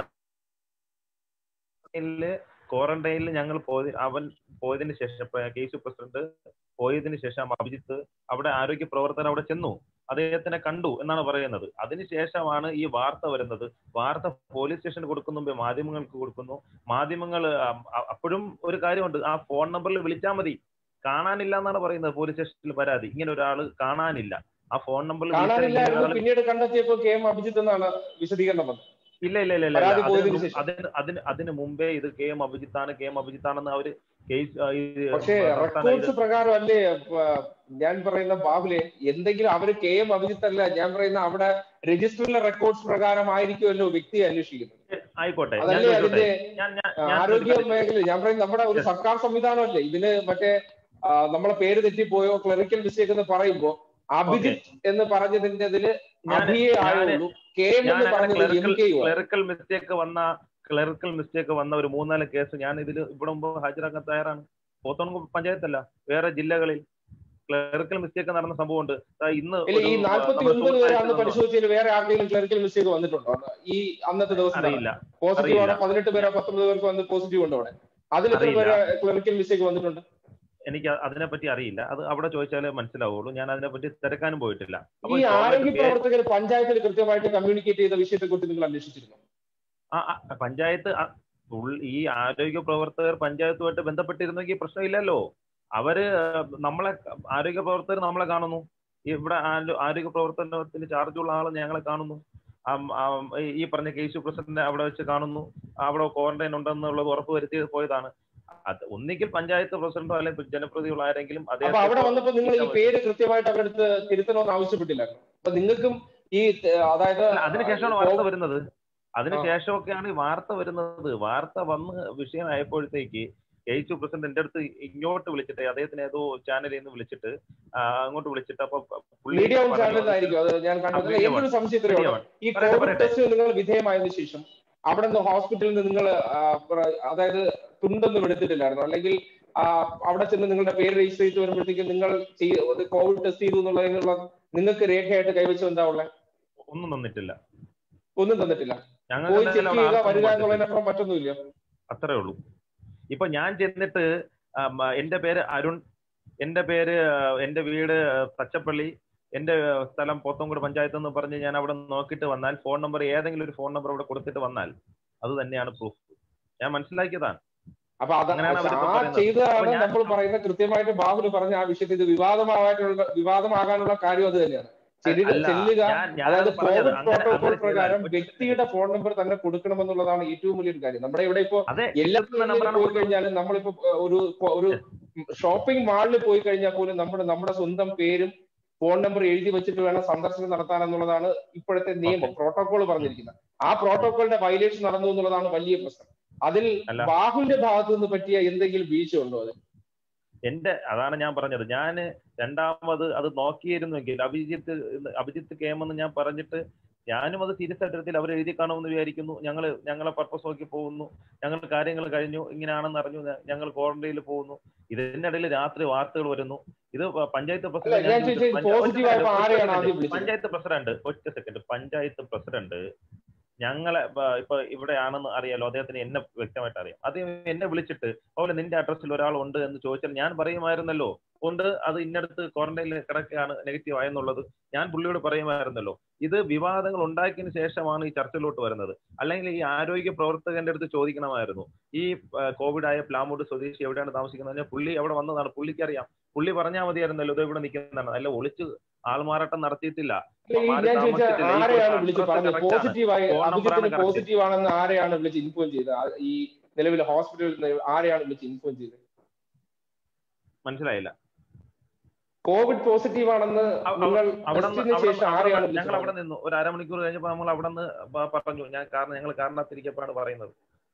ക്വാറന്റൈനിൽ ഞങ്ങൾ അവൻ പോയതിനു ശേഷം, KSU പ്രസിഡന്റ് പോയതിനു ശേഷം അഭിജിത്ത് അവിടെ ആരോഗ്യ പ്രവർത്തകർ അവിടെ ചെന്നു, അദ്ദേഹത്തിനെ കണ്ടു എന്നാണ് പറയുന്നത്. അതിനുശേഷമാണ് ഈ വാർത്ത വരുന്നത്. വാർത്ത പോലീസ് സ്റ്റേഷന് കൊടുക്കുന്ന മുമ്പേ മാധ്യമങ്ങൾക്ക് കൊടുക്കുന്നു. മാധ്യമങ്ങൾ അപ്പോഴും ഒരു കാര്യമുണ്ട്, ആ ഫോൺ നമ്പറിൽ വിളിച്ചാൽ മതി. കാണാനില്ല എന്നാണ് പറയുന്നത് പോലീസ് സ്റ്റേഷനിൽ പരാതി. ഇങ്ങനെ ഒരാൾ കാണാനില്ല, ആ ഫോൺ നമ്പറിൽ പിന്നീട് കണ്ടെത്തിയപ്പോൾ KM അഭിജിത്ത് എന്നാണ് വിശദീകരണം വന്നത്. ഇല്ല, അതിന് മുമ്പേ ഇത് KM അഭിജിത്താണെന്ന് അവര് റെക്കോർഡ്സ് പ്രകാരം അല്ലേ ഞാൻ പറയുന്ന ബാഹുലെ, എന്തെങ്കിലും അവര് KM അഭിജിത്ത് അല്ല ഞാൻ പറയുന്ന അവിടെ രജിസ്റ്ററിലെ റെക്കോർഡ്സ് പ്രകാരമായിരിക്കുമല്ലോ വ്യക്തി അന്വേഷിക്കുന്നത്. ആയിക്കോട്ടെ, അതല്ലേ അതിന്റെ ആരോഗ്യ മേഖല. ഞാൻ പറയുന്നത് നമ്മുടെ ഒരു സർക്കാർ സംവിധാനമല്ലേ ഇതിന്. മറ്റേ നമ്മളെ പേര് തെറ്റിപ്പോയോ ക്ലറിക്കൽ മിസ്റ്റേക്ക് എന്ന് പറയുമ്പോ അഭിജിത്ത് എന്ന് പറഞ്ഞതിന്റെ ക്ലറിക്കൽ മിസ്റ്റേക്ക് വന്ന ഒരു 3-4 കേസ് ഞാൻ ഇതിൽ ഇവിടെ മുമ്പ് ഹാജരാക്കാൻ തയ്യാറാണ്. പോത്തൻകോട് പഞ്ചായത്തല്ല, വേറെ ജില്ലകളിൽ ക്ലറിക്കൽ മിസ്റ്റേക്ക് നടന്ന സംഭവമുണ്ട്. ഇന്ന് ഈ 49 പേരെ അന്ന് പരിശോധിച്ചതിൽ വേറെ ആർക്കെങ്കിലും ക്ലറിക്കൽ മിസ്റ്റേക്ക് വന്നിട്ടുണ്ടോ ഈ അന്നത്തെ ദിവസം? അറിയില്ല. പോസിറ്റീവ് ആണ് 18 പേരോ 19 പേർക്ക് വന്ന് പോസിറ്റീവ് ഉണ്ടോ അവിടെ? അതിൽ എത്ര പേര് ക്ലറിക്കൽ മിസ്റ്റേക്ക് വന്നിട്ടുണ്ട്? എനിക്ക് അതിനെപ്പറ്റി അറിയില്ല. അത് അവിടെ ചോദിച്ചാലേ മനസ്സിലാവുള്ളൂ. ഞാൻ അതിനെപ്പറ്റി തിരക്കാനും പോയിട്ടില്ല. ഈ ആരോഗ്യ പ്രവർത്തകർ പഞ്ചായത്തിൽ കൃത്യമായിട്ട് കമ്മ്യൂണിക്കേറ്റ് ചെയ്ത വിഷയത്തെ കുറിച്ച് നിങ്ങൾ അന്വേഷിച്ചിരുന്നു? പഞ്ചായത്ത് ഈ ആരോഗ്യ പ്രവർത്തകർ പഞ്ചായത്തുമായിട്ട് ബന്ധപ്പെട്ടിരുന്നെങ്കിൽ പ്രശ്നമില്ലല്ലോ. അവര് ആരോഗ്യ പ്രവർത്തകർ നമ്മളെ കാണുന്നു. ഇവിടെ ആരോഗ്യ പ്രവർത്തനത്തിന് ചാർജുള്ള ആൾ ഞങ്ങളെ കാണുന്നു. ഈ പറഞ്ഞ KSU പ്രസിഡന്റ് അവിടെ വെച്ച് കാണുന്നു. അവിടെ ക്വാറന്റൈൻ ഉണ്ടെന്നുള്ളത് ഉറപ്പ് വരുത്തി പോയതാണ്. അത് ഒന്നിങ്കിൽ പഞ്ചായത്ത് പ്രസിഡന്റോ അല്ലെങ്കിൽ ജനപ്രതിനിധികളോ ആരെങ്കിലും അവിടെ വന്നപ്പോൾ നിങ്ങൾ ഈ പേര് കൃത്യമായിട്ട് അവരെടുത്ത് തിരുത്തണമെന്ന് ആവശ്യപ്പെട്ടില്ല? അപ്പൊ നിങ്ങൾക്കും ഈ അതായത് അതിനുശേഷമാണ് വാർത്ത വരുന്നത്. അതിനുശേഷമൊക്കെയാണ് ഈ വാർത്ത വരുന്നത്. വാർത്ത വന്ന് വിഷയമായപ്പോഴത്തേക്ക് എയ്ച്ചു പ്രസിഡന്റ് എന്റെ അടുത്ത് ഇങ്ങോട്ട് വിളിച്ചിട്ട്, അദ്ദേഹത്തിന് ഏതോ ചാനലിൽ നിന്ന് വിളിച്ചിട്ട് അങ്ങോട്ട് വിളിച്ചിട്ട്, അപ്പൊ മീഡിയ ചാനലിലായിരിക്കും അത് ഞാൻ കണ്ടത്. എന്തൊരു സംശയത്തിലാണ് ഈ കോവിഡ് ടെസ്റ്റ് നിങ്ങൾ വിധേയമായതിനു ശേഷം അവിടെ നിന്ന് ഹോസ്പിറ്റലിൽ നിന്ന് നിങ്ങൾ അതായത് തുണ്ടൊന്നും എടുത്തിട്ടില്ലായിരുന്നു, അല്ലെങ്കിൽ അവിടെ ചെന്ന് നിങ്ങളുടെ പേര് രജിസ്റ്റർ ചെയ്ത് വരുമ്പോഴത്തേക്കും നിങ്ങൾ കോവിഡ് ടെസ്റ്റ് ചെയ്തു എന്നുള്ളതിനുള്ള നിങ്ങൾക്ക് രേഖയായിട്ട് കൈവച്ചം എന്താ ഉള്ളത്? ഒന്നും തന്നിട്ടില്ല. ഒന്നും തന്നിട്ടില്ല. പോയി ചെക്ക് ചെയ്യുക വരിക എന്നുള്ളതിനപ്പുറം മറ്റൊന്നുമില്ല. അത്രേ ഉള്ളൂ. ഇപ്പൊ ഞാൻ ചെന്നിട്ട് എന്റെ പേര് അരുൺ, എന്റെ വീട് തച്ചപ്പള്ളി, എന്റെ സ്ഥലം പോത്തൻകോട് പഞ്ചായത്ത് എന്ന് പറഞ്ഞ് ഞാൻ അവിടെ നോക്കിയിട്ട് വന്നാൽ, ഫോൺ നമ്പർ ഏതെങ്കിലും ഒരു ഫോൺ നമ്പർ അവിടെ കൊടുത്തിട്ട് വന്നാൽ അത് തന്നെയാണ് പ്രൂഫ്. ഞാൻ മനസ്സിലാക്കിയതാണ്. അപ്പൊ ചെയ്തതാണ് നമ്മൾ പറയുന്നത്. കൃത്യമായിട്ട് ബാബുൽ പറഞ്ഞ ആ വിഷയത്തിൽ ഇത് വിവാദമാകാനുള്ള കാര്യം അത് തന്നെയാണ്. ചെല്ലുക, അതായത് കോവിഡ് പ്രോട്ടോകോൾ പ്രകാരം വ്യക്തിയുടെ ഫോൺ നമ്പർ തന്നെ കൊടുക്കണമെന്നുള്ളതാണ് ഏറ്റവും വലിയൊരു കാര്യം. നമ്മുടെ ഇവിടെ ഇപ്പോ എല്ലാ പോയി കഴിഞ്ഞാലും, നമ്മളിപ്പോ ഒരു ഷോപ്പിംഗ് മാളിൽ പോയി കഴിഞ്ഞാൽ പോലും നമ്മുടെ സ്വന്തം പേരും ഫോൺ നമ്പർ എഴുതി വെച്ചിട്ട് വേണം സന്ദർശനം നടത്താൻ എന്നുള്ളതാണ് ഇപ്പോഴത്തെ നിയമം, പ്രോട്ടോകോൾ പറഞ്ഞിരിക്കുന്നത്. ആ പ്രോട്ടോകോളിന്റെ വയലേഷൻ നടന്നു എന്നുള്ളതാണ് വലിയ പ്രശ്നം. അതിൽ ബാഹുവിന്റെ ഭാഗത്തു നിന്ന് പറ്റിയ എന്തെങ്കിലും വീഴ്ച ഉണ്ടോ? അതാണ് ഞാൻ പറഞ്ഞത്. ഞാൻ രണ്ടാമത് അത് നോക്കിയിരുന്നെങ്കിൽ അഭിജിത്ത് കേമെന്ന് ഞാൻ പറഞ്ഞിട്ട് ഞാനും അത് സീരിയസ് ആയിട്ട് എടുത്തില്ല. അവർ എഴുതി കാണുമെന്ന് വിചാരിക്കുന്നു. ഞങ്ങളെ പർപ്പസ് നോക്കി പോകുന്നു, ഞങ്ങളുടെ കാര്യങ്ങൾ കഴിഞ്ഞു, ഇങ്ങനെയാണെന്ന് അറിഞ്ഞു, ഞങ്ങൾ ക്വാറന്റൈനിൽ പോകുന്നു. ഇതിനിടയിൽ രാത്രി വാർത്തകൾ വരുന്നു. ഇത് പഞ്ചായത്ത് പ്രസിഡന്റ് ഞങ്ങളെ ഇപ്പൊ ഇവിടെയാണെന്ന് അറിയാലോ, അദ്ദേഹത്തിന് എന്നെ വ്യക്തമായിട്ട് അറിയാം. അദ്ദേഹം എന്നെ വിളിച്ചിട്ട് അതുപോലെ നിന്റെ അഡ്രസ്സിൽ ഒരാൾ ഉണ്ട് എന്ന് ചോദിച്ചാൽ ഞാൻ പറയുമായിരുന്നല്ലോ ഉണ്ട്, അത് ഇന്നടുത്ത് ക്വാറന്റൈനിൽ കിടക്കുകയാണ്, നെഗറ്റീവ് ആയെന്നുള്ളത് ഞാൻ പുള്ളിയോട് പറയുമായിരുന്നല്ലോ. ഇത് വിവാദങ്ങൾ ഉണ്ടാക്കിയതിനു ശേഷമാണ് ഈ ചർച്ചയിലോട്ട് വരുന്നത്. അല്ലെങ്കിൽ ഈ ആരോഗ്യ പ്രവർത്തകന്റെ അടുത്ത് ചോദിക്കണമായിരുന്നു, ഈ കോവിഡ് ആയ പ്ലാമൂട് സ്വദേശി എവിടെയാണ് താമസിക്കുന്നത്? പുള്ളി അവിടെ വന്നതാണ്, പുള്ളിക്കറിയാം, പുള്ളി പറഞ്ഞാൽ മതിയായിരുന്നല്ലോ ഇത് ഇവിടെ നിൽക്കുന്നതാണ്. അല്ല, ഒളിച്ച് ആൾമാറാട്ടം നടത്തിയിട്ടില്ല. ആരെയാണ് വിളിച്ച് പറഞ്ഞത് പോസിറ്റീവ് ആണെന്ന്? ആരെയാണ് വിളിച്ച് ഇൻഫോം ചെയ്തത്? ഈ നിലവിലെ ഹോസ്പിറ്റലിൽ ആരെയാണ് വിളിച്ച് ഇൻഫോം ചെയ്തത്? മനസ്സിലായില്ല. കോവിഡ് പോസിറ്റീവ് ആണെന്ന് ഞങ്ങൾ അവിടെ നിന്നു. ഒരു അരമണിക്കൂർ കഴിഞ്ഞപ്പോൾ നമ്മൾ അവിടെ നിന്ന് പറഞ്ഞു. ഞങ്ങൾ കാരണത്തിരിക്കപ്പാണ് പറയുന്നത്.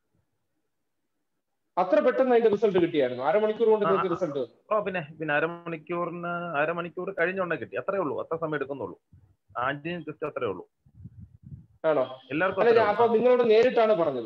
അത്ര പെട്ടെന്ന് അതിന്റെ റിസൾട്ട് കിട്ടിയായിരുന്നു? അരമണിക്കൂർ കൊണ്ട് റിസൾട്ട്? പിന്നെ അരമണിക്കൂർ കഴിഞ്ഞോണ്ടേ കിട്ടി. അത്രേ ഉള്ളൂ, അത്ര സമയം എടുക്കുന്നുള്ളൂ. ആന്റിജൻ ടെസ്റ്റ് അത്രേ ഉള്ളൂ. ആണോ? എല്ലാവർക്കും. അപ്പൊ നിങ്ങളോട് നേരിട്ടാണ് പറഞ്ഞത്?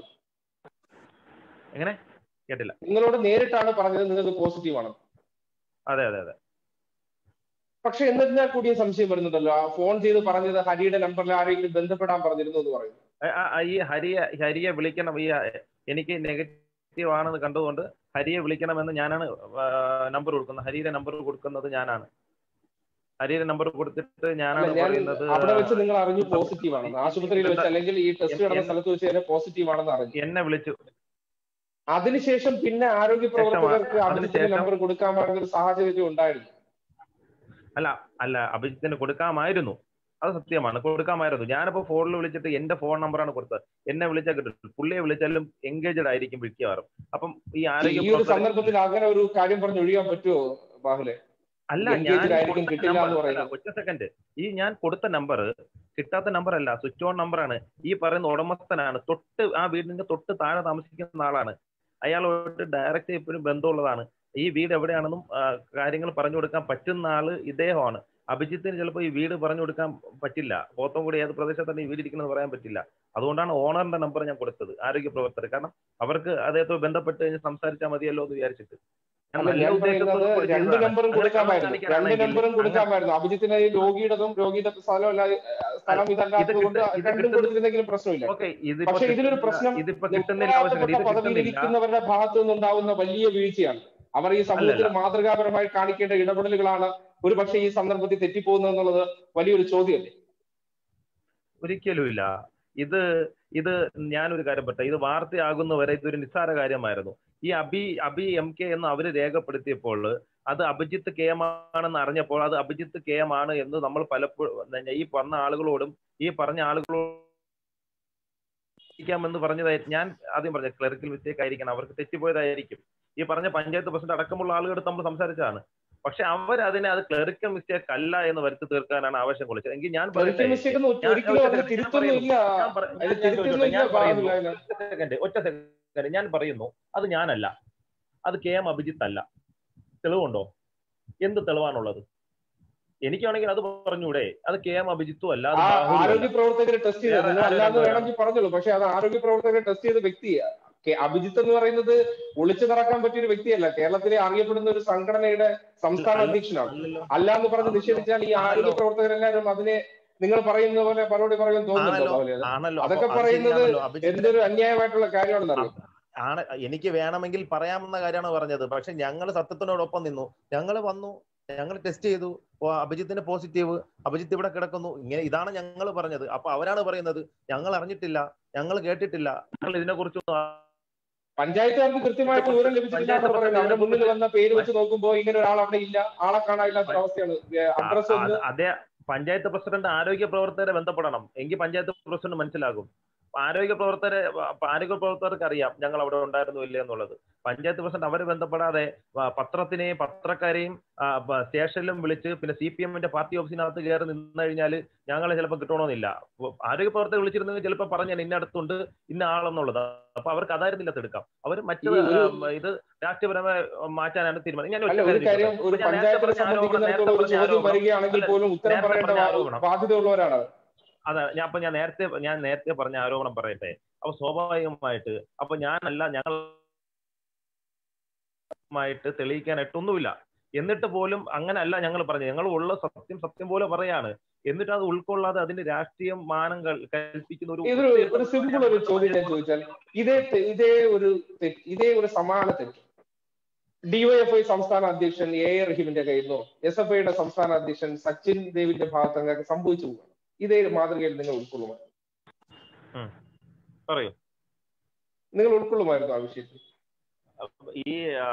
എങ്ങനെ? കേട്ടില്ല. നിങ്ങളോട് നേരിട്ടാണ് പറഞ്ഞത് നിങ്ങൾക്ക് പോസിറ്റീവ് ആണ്? അതെ അതെ അതെ. പക്ഷെ എന്നിരുന്നാൽ കൂടിയ സംശയം വരുന്നുണ്ടല്ലോ, ഫോൺ ചെയ്ത് പറഞ്ഞത് ഹരിയുടെ നമ്പറിൽ ആരെങ്കിലും ബന്ധപ്പെടാൻ പറഞ്ഞിരുന്നു എന്ന് പറയുന്നു. ഈ ഹരിയെ വിളിക്കണം, ഈ എനിക്ക് നെഗറ്റീവ് ആണെന്ന് കണ്ടുകൊണ്ട് ഹരിയെ വിളിക്കണമെന്ന് ഞാനാണ് നമ്പർ കൊടുക്കുന്നത്. ഹരിയുടെ നമ്പർ കൊടുക്കുന്നത് ഞാനാണ്. ഹരിയുടെ നമ്പർ കൊടുത്തിട്ട് ഞാനാണ് പറയുന്നത്. അവിടെ വെച്ച് നിങ്ങൾ അറിഞ്ഞു പോസിറ്റീവ് ആണെന്ന്? ആശുപത്രിയിൽ വെച്ച്, അല്ലെങ്കിൽ ഈ ടെസ്റ്റ് നടന്ന സ്ഥലത്ത് വെച്ച് തന്നെ പോസിറ്റീവ് ആണെന്ന് അറിഞ്ഞു? എന്നെ വിളിച്ചു. അതിനുശേഷം പിന്നെ ആരോഗ്യ പ്രവർത്തകർക്ക് അഭിജിത്തിന്റെ നമ്പർ കൊടുക്കാൻ പറഞ്ഞൊരു സാഹചര്യം ഉണ്ടായിരുന്നു? അല്ല, അഭിജിത്തിന് കൊടുക്കാമായിരുന്നു, അത് സത്യമാണ്, കൊടുക്കാമായിരുന്നു. ഞാനിപ്പോ ഫോണിൽ വിളിച്ചിട്ട് എന്റെ ഫോൺ നമ്പറാണ് കൊടുത്തത്. എന്നെ വിളിച്ചാൽ കിട്ടും, പുള്ളിയെ വിളിച്ചാലും എൻഗേജഡ് ആയിരിക്കും വിളിക്കാറും. അപ്പം ഈ ആരോഗ്യ സന്ദർഭത്തിൽ അങ്ങനെ ഒരു കാര്യം പറഞ്ഞ് ഒഴിയാൻ പറ്റുമോ ബാഹുലെ? അല്ല, ഒറ്റ സെക്കൻഡ്. ഈ ഞാൻ കൊടുത്ത നമ്പർ കിട്ടാത്ത നമ്പർ അല്ല, സ്വിച്ച് ഓൺ നമ്പറാണ്. ഈ പറയുന്ന ഉടമസ്ഥനാണ്, ആ വീടിന്റെ തൊട്ട് താഴെ താമസിക്കുന്ന ആളാണ്. അയാളോട്ട് ഡയറക്റ്റ് എപ്പോഴും ബന്ധമുള്ളതാണ്. ഈ വീട് എവിടെയാണെന്നും കാര്യങ്ങൾ പറഞ്ഞു കൊടുക്കാൻ പറ്റുന്ന ആള് ഇദ്ദേഹമാണ്. അഭിജിത്തിന് ചിലപ്പോൾ ഈ വീട് പറഞ്ഞു കൊടുക്കാൻ പറ്റില്ല, പോത്തൻകോട് ഏത് പ്രദേശത്താണ് ഈ വീട് ഇരിക്കുന്നത് പറയാൻ പറ്റില്ല. അതുകൊണ്ടാണ് ഓണറിന്റെ നമ്പർ ഞാൻ കൊടുത്തത്, ആരോഗ്യ പ്രവർത്തകർ. കാരണം അവർക്ക് അദ്ദേഹത്തെ ബന്ധപ്പെട്ട് കഴിഞ്ഞ് സംസാരിച്ചാൽ മതിയല്ലോ എന്ന് വിചാരിച്ചിട്ട്. രണ്ട് നമ്പറും കൊടുക്കാമായിരുന്നു. അഭിജിത്തിന് രോഗിയുടെ സ്ഥലം ഇതല്ലാത്തതുകൊണ്ട് രണ്ടും കൊടുത്തിരുന്നെങ്കിലും പ്രശ്നമില്ല. പക്ഷെ ഇതിലൊരു പ്രശ്നം പദവിയിലിരിക്കുന്നവരുടെ ഭാഗത്തു നിന്നുണ്ടാവുന്ന വലിയ വീഴ്ചയാണ്. അവർ ഈ സമൂഹത്തിൽ മാതൃകാപരമായി കാണിക്കേണ്ട ഇടപെടലുകളാണ് ഒരു പക്ഷേ ഈ സന്ദർഭത്തിൽ തെറ്റിപ്പോകുന്നത് എന്നുള്ളത് വലിയൊരു ചോദ്യമല്ലേ? ഒരിക്കലുമില്ല. ഇത് ഞാനൊരു കാര്യം പറ്റാം, ഇത് വാർത്തയാകുന്നവരെ ഇതൊരു നിസ്സാര കാര്യമായിരുന്നു. ഈ അബി എം കെ എന്ന് അവര് രേഖപ്പെടുത്തിയപ്പോൾ അത് അഭിജിത്ത് കെ എം ആണെന്ന് അറിഞ്ഞപ്പോൾ അത് അഭിജിത്ത് കെ എം ആണ് എന്ന് നമ്മൾ പലപ്പോഴും ഈ പറഞ്ഞ ആളുകളോടും ാമെന്ന് പറഞ്ഞതായി ഞാൻ ആദ്യം പറഞ്ഞ ക്ലറിക്കൽ മിസ്റ്റേക്ക് ആയിരിക്കണം, അവർക്ക് തെറ്റിപ്പോയതായിരിക്കും. ഈ പറഞ്ഞ പഞ്ചായത്ത് പ്രസിഡന്റ് അടക്കമുള്ള ആളുകളോട് നമ്മൾ സംസാരിച്ചതാണ്. പക്ഷെ അവർ അതിനെ അത് ക്ലറിക്കൽ മിസ്റ്റേക്ക് അല്ല എന്ന് വരുത്തി തീർക്കാനാണ് ആവശ്യം കൊള്ളിച്ചത്. എങ്കിൽ ഞാൻ ഞാൻ പറയുന്നു അത് ഞാനല്ല, അത് കെ എം അഭിജിത്ത് അല്ല. തെളിവുണ്ടോ? എന്ത് തെളിവാണുള്ളത്? എനിക്കാണെങ്കിൽ അത് പറഞ്ഞൂടെ, അത് കെ എം അഭിജിത്തും അല്ല, ആരോഗ്യ പ്രവർത്തകരെ ടെസ്റ്റ് ചെയ്തത് നിങ്ങൾ അല്ലാതെ വേണമെങ്കിൽ പറഞ്ഞോളൂ. പക്ഷെ അത് ആരോഗ്യ പ്രവർത്തകരെ ടെസ്റ്റ് ചെയ്ത വ്യക്തിയാണ്. അഭിജിത്ത് എന്ന് പറയുന്നത് ഒളിച്ചു നടക്കാൻ പറ്റിയ ഒരു വ്യക്തിയല്ല. കേരളത്തിലെ അറിയപ്പെടുന്ന ഒരു സംഘടനയുടെ സംസ്ഥാന അധ്യക്ഷനാണ്. അല്ലാന്ന് പറഞ്ഞ് നിഷേധിച്ചാൽ ഈ ആരോഗ്യ പ്രവർത്തകരെല്ലാവരും അതിനെ നിങ്ങൾ പറയുന്ന പോലെ മറുപടി പറയുമെന്ന് തോന്നുന്നുണ്ടോ? അതൊക്കെ പറയുന്നത് എന്തൊരു അന്യായമായിട്ടുള്ള കാര്യമാണെന്നറിയാം. എനിക്ക് വേണമെങ്കിൽ പറയാമെന്ന കാര്യമാണ് പറഞ്ഞത്. പക്ഷെ ഞങ്ങൾ സത്യത്തിനോടൊപ്പം നിന്നു. ഞങ്ങൾ വന്നു, ഞങ്ങൾ ടെസ്റ്റ് ചെയ്തു, അഭിജിത്തിന് പോസിറ്റീവ്, അഭിജിത്ത് ഇവിടെ കിടക്കുന്നു, ഇങ്ങനെ ഇതാണ് ഞങ്ങൾ പറഞ്ഞത്. അപ്പൊ അവരാണ് പറയുന്നത് ഞങ്ങൾ അറിഞ്ഞിട്ടില്ല, ഞങ്ങൾ കേട്ടിട്ടില്ല, ഞങ്ങൾ ഇതിനെ കുറിച്ച് പഞ്ചായത്തുകാർക്ക് കൃത്യമായിട്ട് വിവരം ലഭിച്ചിട്ടില്ല. അവരുടെ മുന്നിൽ വന്ന പേര് വെച്ച് നോക്കുമ്പോൾ ഇങ്ങനെ ഒരാൾ അവിടെ ഇല്ല, ആളെ കാണാനില്ലാത്ത അവസ്ഥയാണ്. അഡ്രസ് ഒന്ന് അതേ പഞ്ചായത്ത് പ്രസിഡന്റ് ആരോഗ്യ പ്രവർത്തകരെ ബന്ധപ്പെടണം, എങ്കിൽ പഞ്ചായത്ത് പ്രസിഡന്റ് മനസ്സിലാകും. ആരോഗ്യ പ്രവർത്തകർക്ക് അറിയാം ഞങ്ങൾ അവിടെ ഉണ്ടായിരുന്നു ഇല്ല എന്നുള്ളത്. പഞ്ചായത്ത് പ്രസിഡന്റ് അവര് ബന്ധപ്പെടാതെ പത്രത്തിനെയും പത്രക്കാരെയും സ്റ്റേഷനിലും വിളിച്ച് പിന്നെ CPM-ന്റെ പാർട്ടി ഓഫീസിനകത്ത് കയറി നിന്ന് കഴിഞ്ഞാൽ ഞങ്ങളെ ചിലപ്പോൾ കിട്ടണമെന്നില്ല. ആരോഗ്യ പ്രവർത്തകർ വിളിച്ചിരുന്നെങ്കിൽ ചിലപ്പോൾ പറഞ്ഞാൽ ഇന്ന അടുത്തുണ്ട് ഇന്ന ആളെന്നുള്ളത്. അപ്പൊ അവർക്ക് അതായിരുന്നില്ല എടുക്കാം. അവർ മറ്റു ഇത് രാഷ്ട്രീയപരമായി മാറ്റാനാണ് തീരുമാനം. ഞാൻ അതെ ഞാൻ നേരത്തെ പറഞ്ഞ ആരോപണം പറയട്ടെ. അപ്പൊ സ്വാഭാവികമായിട്ട് അപ്പൊ ഞാനല്ല, ഞങ്ങളുമായിട്ട് തെളിയിക്കാനായിട്ടൊന്നുമില്ല. എന്നിട്ട് പോലും അങ്ങനല്ല ഞങ്ങൾ പറഞ്ഞു. ഞങ്ങൾ ഉള്ള സത്യം പോലെ പറയാണ്. എന്നിട്ട് അത് ഉൾക്കൊള്ളാതെ അതിന്റെ രാഷ്ട്രീയ മാനം കൽപ്പിക്കുന്ന ഒരു സിമ്പിൾ ഒരു ചോദ്യം ഞാൻ ചോദിച്ചാൽ, ഇതേ ഒരു സമാന തെറ്റ് DYFI സംസ്ഥാന അധ്യക്ഷൻ A.A. റഹീമിന്റെ കയ്യിൽ നിന്നോ SFIയുടെ സംസ്ഥാന അധ്യക്ഷൻ സച്ചിൻ ദേവിന്റെ ഭാഗത്ത് അങ്ങനെ സംഭവിച്ചു പോകും. ഇതേ മാതൃകയിൽ നിങ്ങൾ ഉൾക്കൊള്ളുമായിരുന്നു ആ വിഷയത്തിൽ? ഈ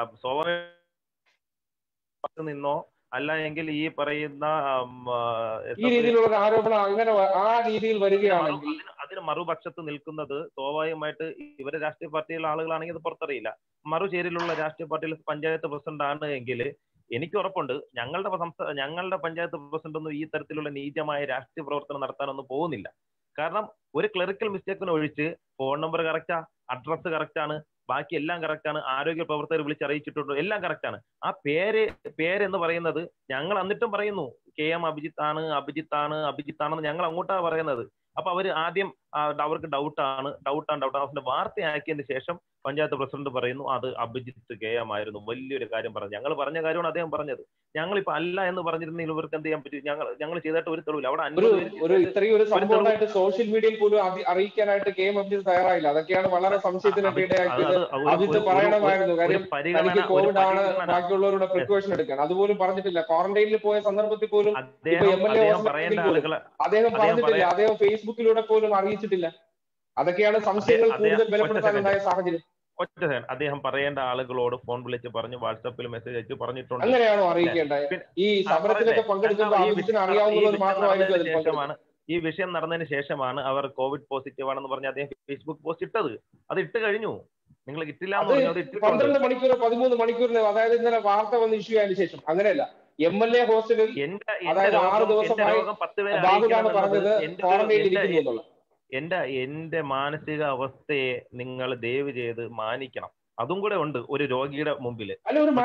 നിന്നോ അല്ല എങ്കിൽ ഈ പറയുന്ന ഈ രീതിയിലുള്ള ആരോപണം അങ്ങനെ ആ രീതിയിൽ വരികയാണെങ്കിൽ അതിന് മറുപക്ഷത്ത് നിൽക്കുന്നത് സ്വാഭാവികമായിട്ട് ഇവരെ രാഷ്ട്രീയ പാർട്ടിയിലുള്ള ആളുകളാണെങ്കിൽ അത് പുറത്തറിയില്ല. മറുചേരിയിലുള്ള രാഷ്ട്രീയ പാർട്ടിയിൽ പഞ്ചായത്ത് പ്രസിഡന്റ് ആണ് എങ്കിൽ എനിക്ക് ഉറപ്പുണ്ട് ഞങ്ങളുടെ പഞ്ചായത്ത് പ്രസിഡന്റ് ഒന്നും ഈ തരത്തിലുള്ള നീചമായ രാഷ്ട്രീയ പ്രവർത്തനം നടത്താനൊന്നും പോകുന്നില്ല. കാരണം ഒരു ക്ലറിക്കൽ മിസ്റ്റേക്കിന് ഒഴിച്ച് ഫോൺ നമ്പർ കറക്റ്റാ, അഡ്രസ്സ് കറക്റ്റാണ്, ബാക്കി എല്ലാം കറക്റ്റാണ്, ആരോഗ്യ പ്രവർത്തകർ വിളിച്ചറിയിച്ചിട്ടുണ്ട്, എല്ലാം കറക്റ്റാണ്. ആ പേരെന്ന് പറയുന്നത് ഞങ്ങൾ എന്നിട്ടും പറയുന്നു KM അഭിജിത്താണെന്ന് ഞങ്ങൾ അങ്ങോട്ടാണ് പറയുന്നത്. അപ്പൊ അവര് ആദ്യം അവർക്ക് ഡൗട്ടാണ് അവരുടെ വാർത്തയാക്കിയതിന് ശേഷം പഞ്ചായത്ത് പ്രസിഡന്റ് പറയുന്നു അത് അഭിജിത്ത് KM ആയിരുന്നു. വലിയൊരു കാര്യം പറഞ്ഞു. ഞങ്ങൾ പറഞ്ഞ കാര്യമാണ് അദ്ദേഹം പറഞ്ഞത്. ഞങ്ങളിപ്പോ അല്ല എന്ന് പറഞ്ഞിരുന്നെങ്കിൽ ഇവർക്ക് എന്ത് ചെയ്യാൻ പറ്റും? ഞങ്ങൾ ചെയ്തിട്ട് ഒരു തെളിവില്ല. അവിടെ ഇത്രയും ഒരു സംഭവമായിട്ട് സോഷ്യൽ മീഡിയയിൽ പോലും അറിയിക്കാനായിട്ട് KM അഭിജിത്ത് തയ്യാറായില്ല. അതൊക്കെയാണ് വളരെ സംശയത്തിനൊക്കെ ഇടയാക്കിയത്. അഭിജിത്ത് പറയണമായിരുന്നു, കാര്യം തനിക്ക് കോവിഡ് ആണ്, ബാക്കിയുള്ളവരുടെ പ്രിക്കോഷൻ എടുക്കാൻ. അതുപോലും പറഞ്ഞിട്ടില്ല. ക്വാറന്റൈനിൽ പോയ സന്ദർഭത്തിൽ പോലും അദ്ദേഹം പറഞ്ഞിട്ടില്ല. അദ്ദേഹം ഫേസ്ബുക്കിലൂടെ പോലും അറിയിച്ചിട്ടില്ല. അതൊക്കെയാണ് സംശയങ്ങൾ കൂടുതൽ ബലപ്പെടുത്താനുണ്ടായ സാഹചര്യം. അദ്ദേഹം പറയേണ്ട ആളുകളോട് ഫോൺ വിളിച്ച് പറഞ്ഞു, വാട്സാപ്പിൽ മെസ്സേജ് അയച്ചു പറഞ്ഞിട്ടുണ്ട്. അങ്ങനെയാണോ അറിയിക്കേണ്ടത്? ഈ സമരത്തിലൊക്കെ പങ്കെടുക്കുമ്പോൾ അറിയാവുന്നത് മാത്രമായിരിക്കും. ഈ വിഷയം നടന്നതിന് ശേഷമാണ് അവർ കോവിഡ് പോസിറ്റീവ് ആണെന്ന് പറഞ്ഞ് അദ്ദേഹം ഫേസ്ബുക്ക് പോസ്റ്റ് ഇട്ടത്. അത് ഇട്ട് കഴിഞ്ഞു. നിങ്ങൾ ഇട്ടില്ല 12 മണിക്കൂർ 13 മണിക്കൂറിന്, അതായത് ഇന്നലെ വാർത്ത വന്ന് ഇഷ്യൂ ആയതിനു ശേഷം. അങ്ങനെയല്ല, MLA ഹോസ്റ്റലിൽ അതായത് 6 ദിവസമായി ബാബുലാണ് പറഞ്ഞത് ക്വാറന്റൈനിൽ ഇരിക്കുന്നു എന്നുള്ളത്. എന്റെ മാനസിക അവസ്ഥയെ നിങ്ങൾ ദയവ് ചെയ്ത് മാനിക്കണം. അതും കൂടെ ഉണ്ട് ഒരു രോഗിയുടെ മുമ്പില്. രോഗം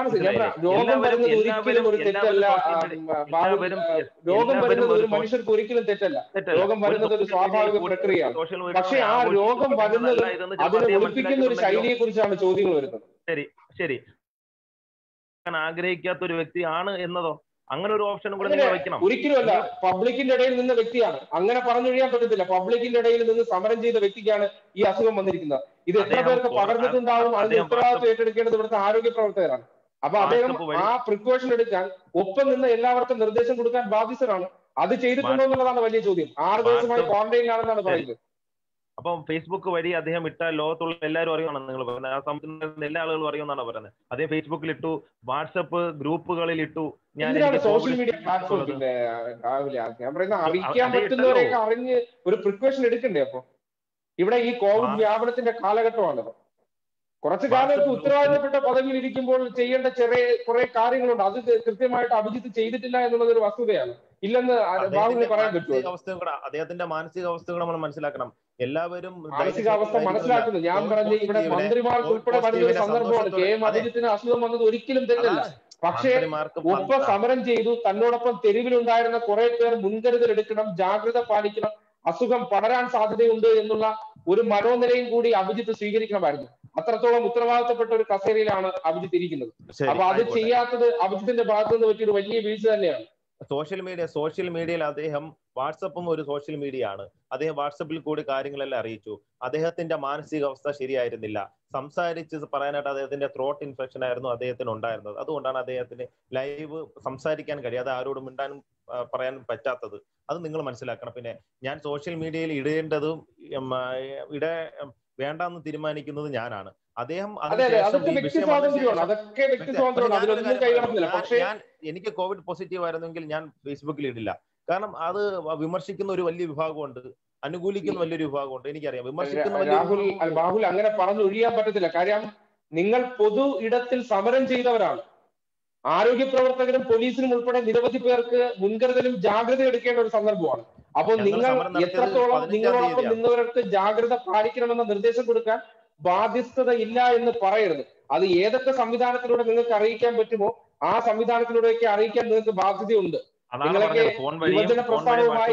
വരുന്നത് ഒരു മനുഷ്യർക്ക് ഒരിക്കലും തെറ്റല്ല. രോഗം വരുന്നത് ഒരു സ്വാഭാവിക പ്രക്രിയയാണ്. പക്ഷെ ആ രോഗം വരുന്നത് അതിനെ ഒളിപ്പിക്കുന്ന ഒരു ശൈലിയെ കുറിച്ചാണ് ചോദ്യങ്ങൾ വരുന്നത്. ശരി ആഗ്രഹിക്കാത്ത ഒരു വ്യക്തിയാണ് എന്നതോ? അങ്ങനെ ഒരു ഓപ്ഷനും കൂടെ നിങ്ങൾ വെക്കണം. ഒരിക്കലുമല്ല. പബ്ലിക്കിന്റെ ഇടയിൽ നിന്ന വ്യക്തിയാണ്, അങ്ങനെ പറഞ്ഞൊഴിയാൻ പറ്റത്തില്ല. പബ്ലിക്കിന്റെ ഇടയിൽ നിന്ന് സമരം ചെയ്ത വ്യക്തിക്കാണ് ഈ അസുഖം വന്നിരിക്കുന്നത്. ഇത് എത്ര പേർക്ക് പകർന്നിട്ടുണ്ടാവും, അതിന് ഉത്തരവാദിത്വം ഏറ്റെടുക്കേണ്ടത് ഇവിടുത്തെ ആരോഗ്യ പ്രവർത്തകരാണ്. അപ്പൊ അദ്ദേഹം ആ പ്രിക്കോഷൻ എടുക്കാൻ ഒപ്പം നിന്ന് എല്ലാവർക്കും നിർദ്ദേശം കൊടുക്കാൻ ബാധ്യസ്ഥരാണ്. അത് ചെയ്തിട്ടുണ്ടോ എന്നുള്ളതാണ് വലിയ ചോദ്യം. 6 ദിവസമായി ക്വാറന്റൈനിലാണെന്നാണ് പറയുന്നത്. അപ്പം ഫേസ്ബുക്ക് വഴി അദ്ദേഹം ഇട്ടാൽ ലോകത്തുള്ള എല്ലാവരും അറിയുമെന്നാണ് നിങ്ങൾ പറയുന്നത്. ആ സമയത്ത് എല്ലാ ആളുകളും അറിയുമെന്നാണ് പറയുന്നത്. അദ്ദേഹം ഫേസ്ബുക്കിൽ ഇട്ടു, വാട്സപ്പ് ഗ്രൂപ്പുകളിൽ ഇട്ടു. സോഷ്യൽ മീഡിയ പ്ലാറ്റ്ഫോം ഞാൻ പറയുന്ന അറിയിക്കാൻ പറ്റുന്നവരെയൊക്കെ അറിഞ്ഞ് ഒരു പ്രിക്കോഷൻ എടുക്കണ്ടേ? അപ്പൊ ഇവിടെ ഈ കോവിഡ് വ്യാപനത്തിന്റെ കാലഘട്ടമാണ്. കുറച്ചു കാലമൊക്കെ ഉത്തരവാദിത്തപ്പെട്ട പദവിയിൽ ഇരിക്കുമ്പോൾ ചെയ്യേണ്ട ചെറിയ കുറെ കാര്യങ്ങളുണ്ട്. അത് കൃത്യമായിട്ട് അഭിജിത്ത് ചെയ്തിട്ടില്ല എന്നുള്ളത് ഒരു വസ്തുതയാണ്. ഇല്ലെന്ന് ബാബുവിന് പറയാൻ പറ്റുമോ? അദ്ദേഹത്തിന്റെ മാനസികാവസ്ഥ നമ്മൾ മനസ്സിലാക്കണം. എല്ലാവരും മാനസികാവസ്ഥ മനസ്സിലാക്കുന്നു. ഞാൻ പറഞ്ഞ ഇവിടെ മന്ത്രിമാർക്ക് ഉൾപ്പെടെ വരുന്ന ഒരു സന്ദർഭമാണ്. കെ എം അഭിജിത്തിന് അസുഖം വന്നത് ഒരിക്കലും തെറ്റല്ല. പക്ഷേ ഒപ്പം സമരം ചെയ്തു. തന്നോടൊപ്പം തെരുവിലുണ്ടായിരുന്ന കുറെ പേർ മുൻകരുതൽ എടുക്കണം, ജാഗ്രത പാലിക്കണം, അസുഖം പടരാൻ സാധ്യതയുണ്ട് എന്നുള്ള ഒരു മനോനിലയും കൂടി അഭിജിത്ത് സ്വീകരിക്കണമായിരുന്നു. അത്രത്തോളം ഉത്തരവാദിത്തപ്പെട്ട ഒരു കസേരയിലാണ് അഭിജിത്ത് ഇരിക്കുന്നത്. അപ്പൊ അത് ചെയ്യാത്തത് അഭിജിത്തിന്റെ ഭാഗത്ത് നിന്ന് പറ്റിയൊരു വലിയ വീഴ്ച തന്നെയാണ്. സോഷ്യൽ മീഡിയയിൽ അദ്ദേഹം, വാട്സപ്പും ഒരു സോഷ്യൽ മീഡിയ ആണ്, അദ്ദേഹം വാട്സപ്പിൽ കൂടി കാര്യങ്ങളെല്ലാം അറിയിച്ചു. അദ്ദേഹത്തിന്റെ മാനസികാവസ്ഥ ശരിയായിരുന്നില്ല. സംസാരിച്ച് പറയാനായിട്ട് അദ്ദേഹത്തിന്റെ ത്രോട്ട് ഇൻഫെക്ഷൻ ആയിരുന്നു അദ്ദേഹത്തിന് ഉണ്ടായിരുന്നത്. അതുകൊണ്ടാണ് അദ്ദേഹത്തിന് ലൈവ് സംസാരിക്കാൻ കഴിയാതെ ആരോടും മിണ്ടാനും പറയാനും പറ്റാത്തത്. അത് നിങ്ങൾ മനസ്സിലാക്കണം. പിന്നെ ഞാൻ സോഷ്യൽ മീഡിയയിൽ ഇടേണ്ടതും വേണ്ടെന്ന് തീരുമാനിക്കുന്നത് ഞാനാണ്. അദ്ദേഹം എനിക്ക് കോവിഡ് പോസിറ്റീവ് ആയിരുന്നെങ്കിൽ ഞാൻ ഫേസ്ബുക്കിൽ ഇടില്ല. കാരണം അത് വിമർശിക്കുന്ന ഒരു വലിയ വിഭാഗമുണ്ട്, അനുകൂലിക്കുന്ന വലിയൊരു വിഭാഗമുണ്ട്. എനിക്കറിയാം വിമർശിക്കുന്ന. രാഹുൽ അങ്ങനെ പറഞ്ഞൊഴിയാൻ പറ്റത്തില്ല. കാര്യം നിങ്ങൾ പൊതു ഇടത്തിൽ സമരം ചെയ്തവരാണ്. ആരോഗ്യ പ്രവർത്തകരും പോലീസിനും ഉൾപ്പെടെ നിരവധി പേർക്ക് മുൻകരുതലും ജാഗ്രത എടുക്കേണ്ട ഒരു സന്ദർഭമാണ്. അപ്പോൾ നിങ്ങൾ എത്രത്തോളം നിങ്ങളോടൊപ്പം നിന്നവർക്ക് ജാഗ്രത പാലിക്കണമെന്ന നിർദ്ദേശം കൊടുക്കാൻ ബാധ്യസ്ഥത ഇല്ല എന്ന് പറയരുത്. അത് ഏതൊക്കെ സംവിധാനത്തിലൂടെ നിങ്ങൾക്ക് അറിയിക്കാൻ പറ്റുമോ ആ സംവിധാനത്തിലൂടെയൊക്കെ അറിയിക്കാൻ നിങ്ങൾക്ക് ബാധ്യതയുണ്ട്. നിങ്ങളൊക്കെ യുവജന പ്രസ്ഥാനവുമായി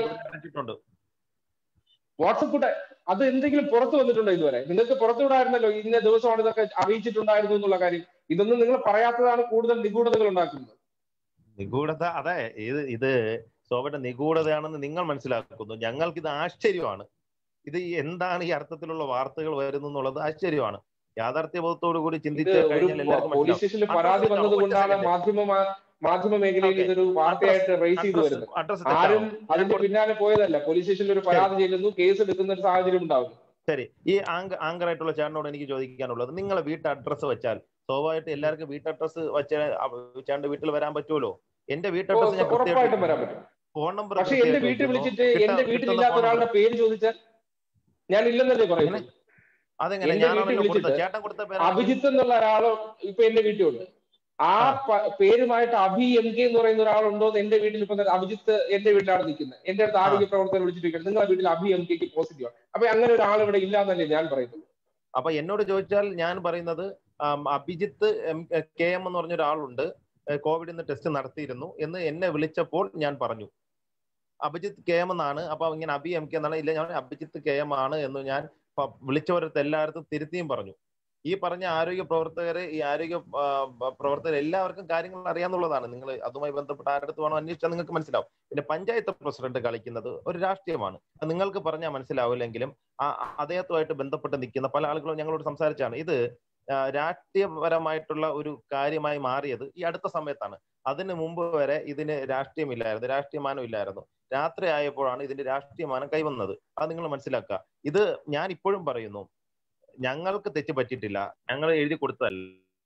വാട്സപ്പ് അത് എന്തെങ്കിലും പുറത്തു വന്നിട്ടുണ്ടോ ഇതുവരെ? നിങ്ങൾക്ക് പുറത്തുവിടായിരുന്നല്ലോ ഇന്ന ദിവസമാണ് ഇതൊക്കെ അറിയിച്ചിട്ടുണ്ടായിരുന്നു എന്നുള്ള കാര്യം. ഇതൊന്നും നിങ്ങൾ പറയാത്തതാണ് കൂടുതൽ നിഗൂഢതകൾ ഉണ്ടാക്കുന്നത്. നിഗൂഢത അതെ, ഇത് സോബയുടെ നിഗൂഢതയാണെന്ന് നിങ്ങൾ മനസ്സിലാക്കുന്നു. ഞങ്ങൾക്ക് ഇത് ആശ്ചര്യമാണ്. ഇത് എന്താണ് ഈ അർത്ഥത്തിലുള്ള വാർത്തകൾ വരുന്നു എന്നുള്ളത് ആശ്ചര്യമാണ്. യാഥാർത്ഥ്യബോധത്തോടു കൂടി ചിന്തിച്ച് പോലീസ് സ്റ്റേഷനിൽ പരാതി വന്നതുകൊണ്ടാണ് മാധ്യമ മേഖലയിൽ ഇതൊരു വാർത്തയായിട്ട് റേസ് ചെയ്തു വരുന്നത്. ആരും അതിന്റെ പിന്നാലെ പോയതല്ല. പോലീസ് സ്റ്റേഷനിൽ ഒരു പരാതി ചെയ്യുന്നു, കേസ് എടുക്കുന്ന ഒരു സാഹചര്യം ഉണ്ടാവും. ശരി, ഈ ആങ്കറായിട്ടുള്ള ചേട്ടനോട് എനിക്ക് ചോദിക്കാനുള്ളത്, നിങ്ങളെ വീട്ട് അഡ്രസ്സ് വെച്ചാൽ സ്വാഭാവികമായിട്ട് എല്ലാവർക്കും വീട്ട് അഡ്രസ്സ് വെച്ച് ചേട്ടന്റെ വീട്ടിൽ വരാൻ പറ്റുമല്ലോ. എന്റെ വീട്ട് അഡ്രസ്സ് ഉറപ്പായിട്ടും വരാൻ പറ്റും. Phone number. പക്ഷെ എന്റെ വീട്ടിൽ വിളിച്ചിട്ട് എന്റെ വീട്ടിലില്ലാത്ത ഒരാളുടെ പേര് ചോദിച്ചാൽ ഞാൻ ഇല്ലെന്നല്ലേ പറയുന്നത്. അതെങ്ങനെ? അഭിജിത്ത് എന്നുള്ള ഒരാളോ ഇപ്പൊ എന്റെ വീട്ടിലുണ്ട്. ആ പേരുമായിട്ട് അഭി എം കെ എന്ന് പറയുന്ന ഒരാളുണ്ടോ എന്ന് എന്റെ വീട്ടിൽ ഇപ്പൊ അഭിജിത്ത് എന്റെ വീട്ടിലാണ് നിൽക്കുന്നത്. എന്റെ അടുത്ത് ആരോഗ്യ പ്രവർത്തകർ വിളിച്ചിട്ട് നിങ്ങളുടെ വീട്ടിൽ അഭി എം കെക്ക് പോസിറ്റീവ് ആണ്. അപ്പൊ അങ്ങനെ ഒരാൾ ഇവിടെ ഇല്ല എന്നല്ലേ ഞാൻ പറയുന്നത്. അപ്പൊ എന്നോട് ചോദിച്ചാൽ ഞാൻ പറയുന്നത് അഭിജിത്ത് കെ എം എന്ന് പറഞ്ഞ ഒരാളുണ്ട്, കോവിഡിന് ടെസ്റ്റ് നടത്തിയിരുന്നു എന്ന് എന്നെ വിളിച്ചപ്പോൾ ഞാൻ പറഞ്ഞു അഭിജിത്ത് കെ എം എന്നാണ്. അപ്പൊ ഇങ്ങനെ അഭി എം കെ എന്നാണ്. ഇല്ല, ഞാൻ അഭിജിത്ത് കെ എം ആണ് എന്ന് ഞാൻ വിളിച്ചവരടുത്ത് എല്ലായിടത്തും തിരുത്തിയും പറഞ്ഞു. ഈ പറഞ്ഞ ആരോഗ്യ പ്രവർത്തകർ എല്ലാവർക്കും കാര്യങ്ങൾ അറിയാന്നുള്ളതാണ്. നിങ്ങൾ അതുമായി ബന്ധപ്പെട്ട ആരുടെ വേണോ അന്വേഷിച്ചാൽ നിങ്ങൾക്ക് മനസ്സിലാവും. പിന്നെ പഞ്ചായത്ത് പ്രസിഡന്റ് കളിക്കുന്നത് ഒരു രാഷ്ട്രീയമാണ്. അത് നിങ്ങൾക്ക് പറഞ്ഞാൽ മനസ്സിലാവില്ലെങ്കിലും അദ്ദേഹത്തുമായിട്ട് ബന്ധപ്പെട്ട് നിൽക്കുന്ന പല ആളുകളും ഞങ്ങളോട് സംസാരിച്ചാണ്. ഇത് രാഷ്ട്രീയപരമായിട്ടുള്ള ഒരു കാര്യമായി മാറിയത് ഈ അടുത്ത സമയത്താണ്. അതിന് മുമ്പ് വരെ ഇതിന് രാഷ്ട്രീയമില്ലായിരുന്നു, രാഷ്ട്രീയമാനം ഇല്ലായിരുന്നു. രാത്രി ആയപ്പോഴാണ് ഇതിന്റെ രാഷ്ട്രീയമാനം കൈവന്നത്. അത് നിങ്ങൾ മനസ്സിലാക്കുക. ഇത് ഞാൻ ഇപ്പോഴും പറയുന്നു, ഞങ്ങൾക്ക് തെറ്റ് പറ്റിയിട്ടില്ല. ഞങ്ങൾ എഴുതി കൊടുത്തല്ല.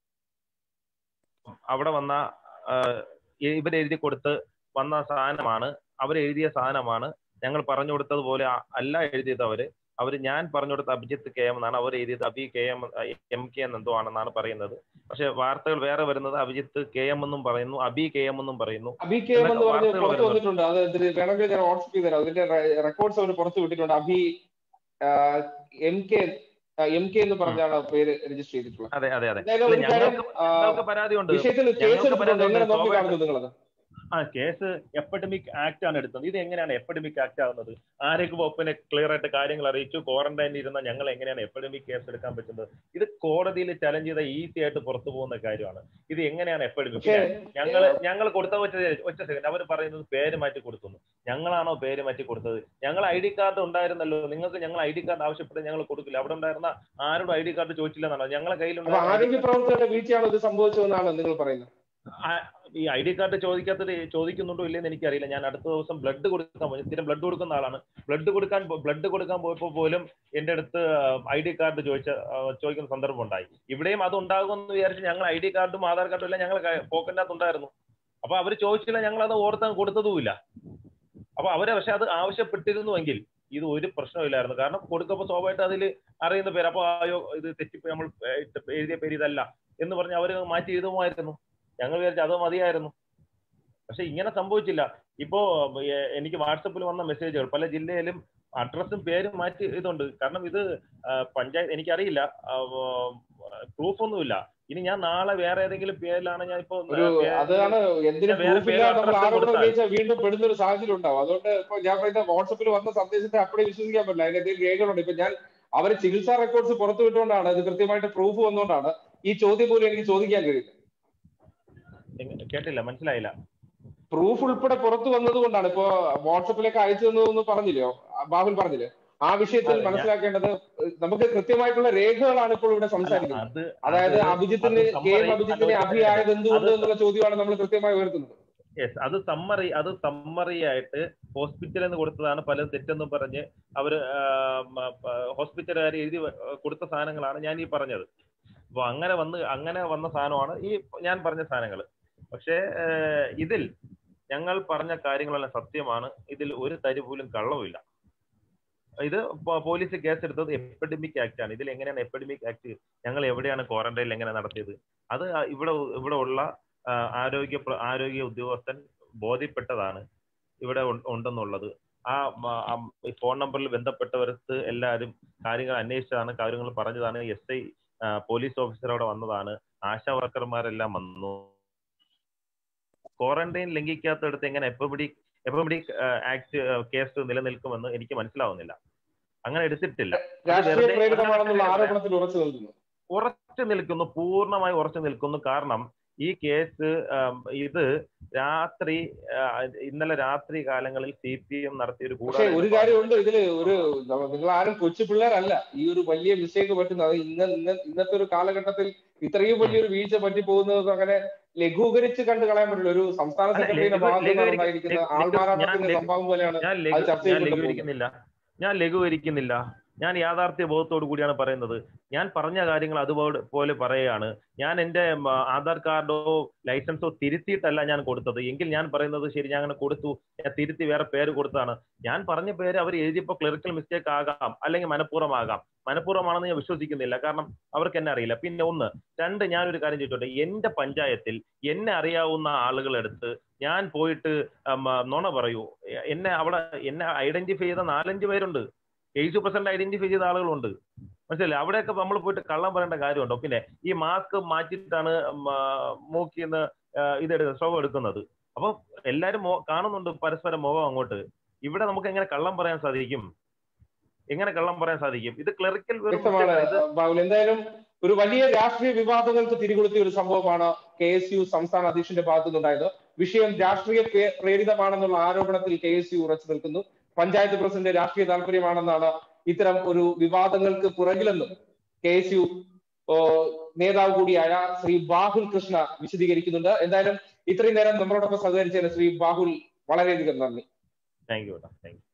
അവിടെ വന്ന ഇവരെഴുതി കൊടുത്ത് വന്ന സാധനമാണ്, അവരെഴുതിയ സാധനമാണ്. ഞങ്ങൾ പറഞ്ഞു കൊടുത്തതുപോലെ അല്ല എഴുതിയത് അവര് ഞാൻ പറഞ്ഞു കൊടുത്ത അഭിജിത്ത് കെ എം എന്നാണ്, അവർ എഴുതിയത് അഭി കെ എം കെ എന്നെന്തോ ആണെന്നാണ് പറയുന്നത്. പക്ഷെ വാർത്തകൾ വേറെ വരുന്നത് അഭിജിത്ത് കെ എം എന്നും പറയുന്നു, അഭി കെ എം എന്നും പറയുന്നു. അഭി കെ എം എന്ന് പറഞ്ഞ് പുറത്തു വന്നിട്ടുണ്ട്. അത് വേണമെങ്കിൽ ഞാൻ വാട്സ്ആപ്പ് ചെയ്ത് തരാം. അതിന്റെ റെക്കോർഡ്സ് അവർ പുറത്തു വിട്ടിട്ടുണ്ട്. അഭി എം കെ എന്ന് പറഞ്ഞാണ് പേര് രജിസ്റ്റർ ചെയ്തിട്ടുള്ളത്. അതെ അതെ അതെ, ഞങ്ങൾക്ക് പരാതിയുണ്ട്. വിഷയത്തിൽ കേസ് എടുത്തിട്ടുണ്ട്. എങ്ങനെ നോക്കി കാണുന്നു നിങ്ങളത്? കേസ് എപ്പിഡമിക് ആക്ട് ആണ് എടുത്തത്. ഇത് എങ്ങനെയാണ് എപ്പിഡമിക് ആക്ട് ആവുന്നത്? ആരോഗ്യ വകുപ്പിനെ ക്ലിയർ ആയിട്ട് കാര്യങ്ങൾ അറിയിച്ചു. ക്വാറന്റൈനിൽ ഇരുന്ന ഞങ്ങൾ എങ്ങനെയാണ് എപ്പിഡമിക് കേസ് എടുക്കാൻ പറ്റുന്നത്? ഇത് കോടതിയിൽ ചലഞ്ച് ചെയ്ത ഈസി ആയിട്ട് പുറത്തു പോകുന്ന കാര്യമാണ്. ഇത് എങ്ങനെയാണ് എപ്പിഡമിക്? ഞങ്ങൾ കൊടുത്ത ഒറ്റ സെക്കൻഡ്, അവർ പറയുന്നത് പേര് മാറ്റി കൊടുത്തു. ഞങ്ങളാണോ പേര് മാറ്റി കൊടുത്തത്? ഞങ്ങൾ ID കാർഡ് ഉണ്ടായിരുന്നല്ലോ. നിങ്ങൾക്ക് ഞങ്ങൾ ID കാർഡ് ആവശ്യപ്പെട്ട് ഞങ്ങൾ കൊടുക്കില്ല. അവിടെ ഉണ്ടായിരുന്ന ആരോടും ID കാർഡ് ചോദിച്ചില്ലെന്നാണോ? ഞങ്ങളെ കയ്യിലുള്ള ആരോഗ്യ പ്രവർത്തകരുടെ വീഴ്ചയാണോ ഇത് സംഭവിച്ചതെന്നാണ് നിങ്ങൾ പറയുന്നത്? ഈ ID കാർഡ് ചോദിക്കുന്നുണ്ടോ ഇല്ലെന്ന് എനിക്കറിയില്ല. ഞാൻ അടുത്ത ദിവസം ബ്ലഡ് കൊടുക്കാൻ പോയി. സ്ഥിരം ബ്ലഡ് കൊടുക്കുന്ന ആളാണ്. ബ്ലഡ് കൊടുക്കാൻ പോയപ്പോൾ പോലും എന്റെ അടുത്ത് ID കാർഡ് ചോദിക്കുന്ന സന്ദർഭം ഉണ്ടായി. ഇവിടെയും അത് ഉണ്ടാകുമെന്ന് വിചാരിച്ച് ഞങ്ങൾ ID കാർഡും ആധാർ കാർഡും എല്ലാം ഞങ്ങൾ പോക്കറ്റിനകത്ത് ഉണ്ടായിരുന്നു. അപ്പൊ അവര് ചോദിച്ചില്ല, ഞങ്ങൾ അത് ഓർത്താൻ കൊടുത്തതുമില്ല. അപ്പൊ പക്ഷെ അത് ആവശ്യപ്പെട്ടിരുന്നുവെങ്കിൽ ഇത് ഒരു പ്രശ്നമില്ലായിരുന്നു. കാരണം കൊടുക്കുമ്പോൾ സ്വാഭാവികമായിട്ട് അതിൽ അറിയുന്ന പേര്, അപ്പോൾ അയ്യോ ഇത് തെറ്റിപ്പോയി, നമ്മൾ എഴുതിയ പേര് ഇതല്ല എന്ന് പറഞ്ഞ് അവർ മാറ്റി എഴുതുമായിരുന്നു. ഞങ്ങൾ വിചാരിച്ചു അത് മതിയായിരുന്നു. പക്ഷെ ഇങ്ങനെ സംഭവിച്ചില്ല. ഇപ്പോ എനിക്ക് വാട്സപ്പിൽ വന്ന മെസ്സേജുകൾ പല ജില്ലയിലും അഡ്രസ്സും പേരും മാറ്റി ഇതുണ്ട്. കാരണം ഇത് പഞ്ചായത്ത്, എനിക്കറിയില്ല, പ്രൂഫൊന്നുമില്ല. ഇനി ഞാൻ നാളെ വേറെ ഏതെങ്കിലും പേരിലാണ് ഞാൻ ഇപ്പൊ വീണ്ടും പെടുന്ന ഒരു സാഹചര്യം ഉണ്ടാവും. അതുകൊണ്ട് ഇപ്പൊ ഞാൻ പറയുന്ന വാട്സപ്പിൽ വന്ന സന്ദേശത്തെ അപ്പഴേ വിശ്വസിക്കാൻ പറ്റില്ല. അതിന്റെ രേഖകളുണ്ട്. ഇപ്പൊ ഞാൻ അവര് ചികിത്സാ റെക്കോർഡ്സ് പുറത്തു വിട്ടുകൊണ്ടാണ്, ഇത് കൃത്യമായിട്ട് പ്രൂഫ് വന്നുകൊണ്ടാണ് ഈ ചോദ്യം പോലും എനിക്ക് ചോദിക്കാൻ കഴിയില്ല. കേട്ടില്ല, മനസ്സിലായില്ല. പ്രൂഫ് ഉൾപ്പെടെ പുറത്തു വന്നത് കൊണ്ടാണ്. ഇപ്പോ വാട്സപ്പിലേക്ക് അയച്ചു തന്നതെന്ന് പറഞ്ഞില്ലയോ, ബാഹുൽ പറഞ്ഞില്ലേ, ആ വിഷയത്തിൽ മനസ്സിലാക്കേണ്ടത് നമുക്ക് കൃത്യമായിട്ടുള്ള രേഖകളാണ് ഇപ്പോൾ ഇവിടെ സംസാരിക്കുന്നത്. അതായത് അഭിജിത്തിനെ അഭിയായത് എന്തുകൊണ്ട് എന്നുള്ള ചോദ്യമാണ് നമ്മൾ കൃത്യമായി ഉയർത്തുന്നത്. അത് സമ്മറി ആയിട്ട് ഹോസ്പിറ്റലിൽ നിന്ന് കൊടുത്തതാണ്, പലരും തെറ്റെന്നും പറഞ്ഞ് അവര് ഹോസ്പിറ്റലുകാർ എഴുതി കൊടുത്ത സാധനങ്ങളാണ് ഞാൻ ഈ പറഞ്ഞത്. അപ്പൊ അങ്ങനെ വന്ന സാധനമാണ് ഈ ഞാൻ പറഞ്ഞ സാധനങ്ങൾ. പക്ഷേ ഇതിൽ ഞങ്ങൾ പറഞ്ഞ കാര്യങ്ങളെല്ലാം സത്യമാണ്. ഇതിൽ ഒരു തരി പോലും കള്ളവുമില്ല. ഇത് പോലീസ് കേസെടുത്തത് എപ്പിഡമിക് ആക്ട് ആണ്. ഇതിൽ എങ്ങനെയാണ് എപ്പിഡമിക് ആക്ട്, ഞങ്ങൾ എവിടെയാണ് ക്വാറന്റൈനിൽ എങ്ങനെ നടത്തിയത്, അത് ഇവിടെ ഉള്ള ആരോഗ്യ ഉദ്യോഗസ്ഥൻ ബോധ്യപ്പെട്ടതാണ് ഇവിടെ ഉണ്ടെന്നുള്ളത്. ആ ഫോൺ നമ്പറിൽ ബന്ധപ്പെട്ടവർക്ക് എല്ലാവരും കാര്യങ്ങൾ അന്വേഷിച്ചതാണ്, കാര്യങ്ങൾ പറഞ്ഞതാണ്. SI പോലീസ് ഓഫീസർ അവിടെ വന്നതാണ്, ആശാ വർക്കർമാരെല്ലാം വന്നു. ക്വാറന്റൈൻ ലംഘിക്കാത്തടുത്ത് എങ്ങനെ എപ്പിഡമിക് ആക്ട് കേസ് നിലനിൽക്കുമെന്ന് എനിക്ക് മനസ്സിലാവുന്നില്ല. അങ്ങനെ എടുത്തിട്ടില്ല. ഉറച്ചു നിൽക്കുന്നു, പൂർണ്ണമായി ഉറച്ചു നിൽക്കുന്നു. കാരണം ഈ കേസ് ഇത് ഇന്നലെ രാത്രി കാലങ്ങളിൽ CPM നടത്തിയ ഒരു കാര്യമുണ്ട് ഇതില്. നിങ്ങൾ ആരും കൊച്ചു പിള്ളേരല്ല ഈ ഒരു വലിയ മിസ്റ്റേക്ക് പറ്റുന്നത്. ഇന്നത്തെ ഒരു കാലഘട്ടത്തിൽ ഇത്രയും വലിയൊരു വീഴ്ച പറ്റി പോകുന്നത് അങ്ങനെ ലഘൂകരിച്ച് കണ്ടു കളയാൻ പറ്റില്ല. ഒരു സംസ്ഥാന സെക്രട്ടറിയുടെ ഭാഗത്തുനിന്നുണ്ടായിരിക്കുന്ന ആൾമാറാട്ടത്തിന്റെ സംഭവം പോലെയാണ് ചർച്ച ചെയ്യപ്പെടുന്നത്. ഞാൻ ലഘൂകരിക്കുന്നില്ല. ഞാൻ യാഥാർത്ഥ്യ ബോധത്തോടു കൂടിയാണ് പറയുന്നത്. ഞാൻ പറഞ്ഞ കാര്യങ്ങൾ അതുപോലെ പറയുകയാണ്. ഞാൻ എൻ്റെ ആധാർ കാർഡോ ലൈസൻസോ തിരുത്തിയിട്ടല്ല ഞാൻ കൊടുത്തത്. എങ്കിൽ ഞാൻ പറയുന്നത് ശരി, ഞാൻ അങ്ങനെ കൊടുത്തു, ഞാൻ തിരുത്തി വേറെ പേര് കൊടുത്താണ്. ഞാൻ പറഞ്ഞ പേര് അവർ എഴുതിയപ്പോൾ ക്ലറിക്കൽ മിസ്റ്റേക്ക് ആകാം, അല്ലെങ്കിൽ മനഃപൂർവ്വമാകാം. മനഃപൂർവ്വമാണെന്ന് ഞാൻ വിശ്വസിക്കുന്നില്ല, കാരണം അവർക്ക് എന്നെ അറിയില്ല. പിന്നെ രണ്ട്, ഞാനൊരു കാര്യം ചോദിച്ചോട്ടെ. എൻ്റെ പഞ്ചായത്തിൽ എന്നെ അറിയാവുന്ന ആളുകളെടുത്ത് ഞാൻ പോയിട്ട് നുണ പറയൂ? എന്നെ ഐഡന്റിഫൈ ചെയ്ത 4-5 പേരുണ്ട്. 80% ഐഡന്റിഫൈ ചെയ്ത ആളുകളുണ്ട്. മനസ്സിലായില്ലേ? അവിടെയൊക്കെ നമ്മൾ പോയിട്ട് കള്ളം പറയേണ്ട കാര്യമുണ്ടോ? പിന്നെ ഈ മാസ്ക് മാറ്റിയിട്ടാണ് മൂക്കിന്ന് സ്രവം എടുക്കുന്നത്. അപ്പൊ എല്ലാരും കാണുന്നുണ്ട് പരസ്പരം മുഖം അങ്ങോട്ട്. ഇവിടെ നമുക്ക് എങ്ങനെ കള്ളം പറയാൻ സാധിക്കും? ഇത് ക്ലറിക്കൽ. എന്തായാലും ഒരു വലിയ രാഷ്ട്രീയ വിവാദങ്ങൾക്ക് തിരികൊളുത്തിയ ഒരു സംഭവമാണ് KSU സംസ്ഥാന അധ്യക്ഷന്റെ ഭാഗത്തുനിന്നുണ്ടായത്. വിഷയം രാഷ്ട്രീയ പ്രേരിതമാണെന്നുള്ള ആരോപണത്തിൽ KSU ഉറച്ചു നിൽക്കുന്നു. പഞ്ചായത്ത് പ്രസിഡന്റ് രാഷ്ട്രീയ താല്പര്യമാണെന്നാണ് ഇത്തരം ഒരു വിവാദങ്ങൾക്ക് പുറകിലെന്നും KSU നേതാവ് കൂടിയായ ശ്രീ ബാഹുൽ കൃഷ്ണ വിശദീകരിക്കുന്നുണ്ട്. എന്തായാലും ഇത്രയും നേരം നമ്മളോടൊപ്പം സഹകരിച്ചതിന് ശ്രീ ബാഹുൽ വളരെയധികം നന്ദി. Thank U.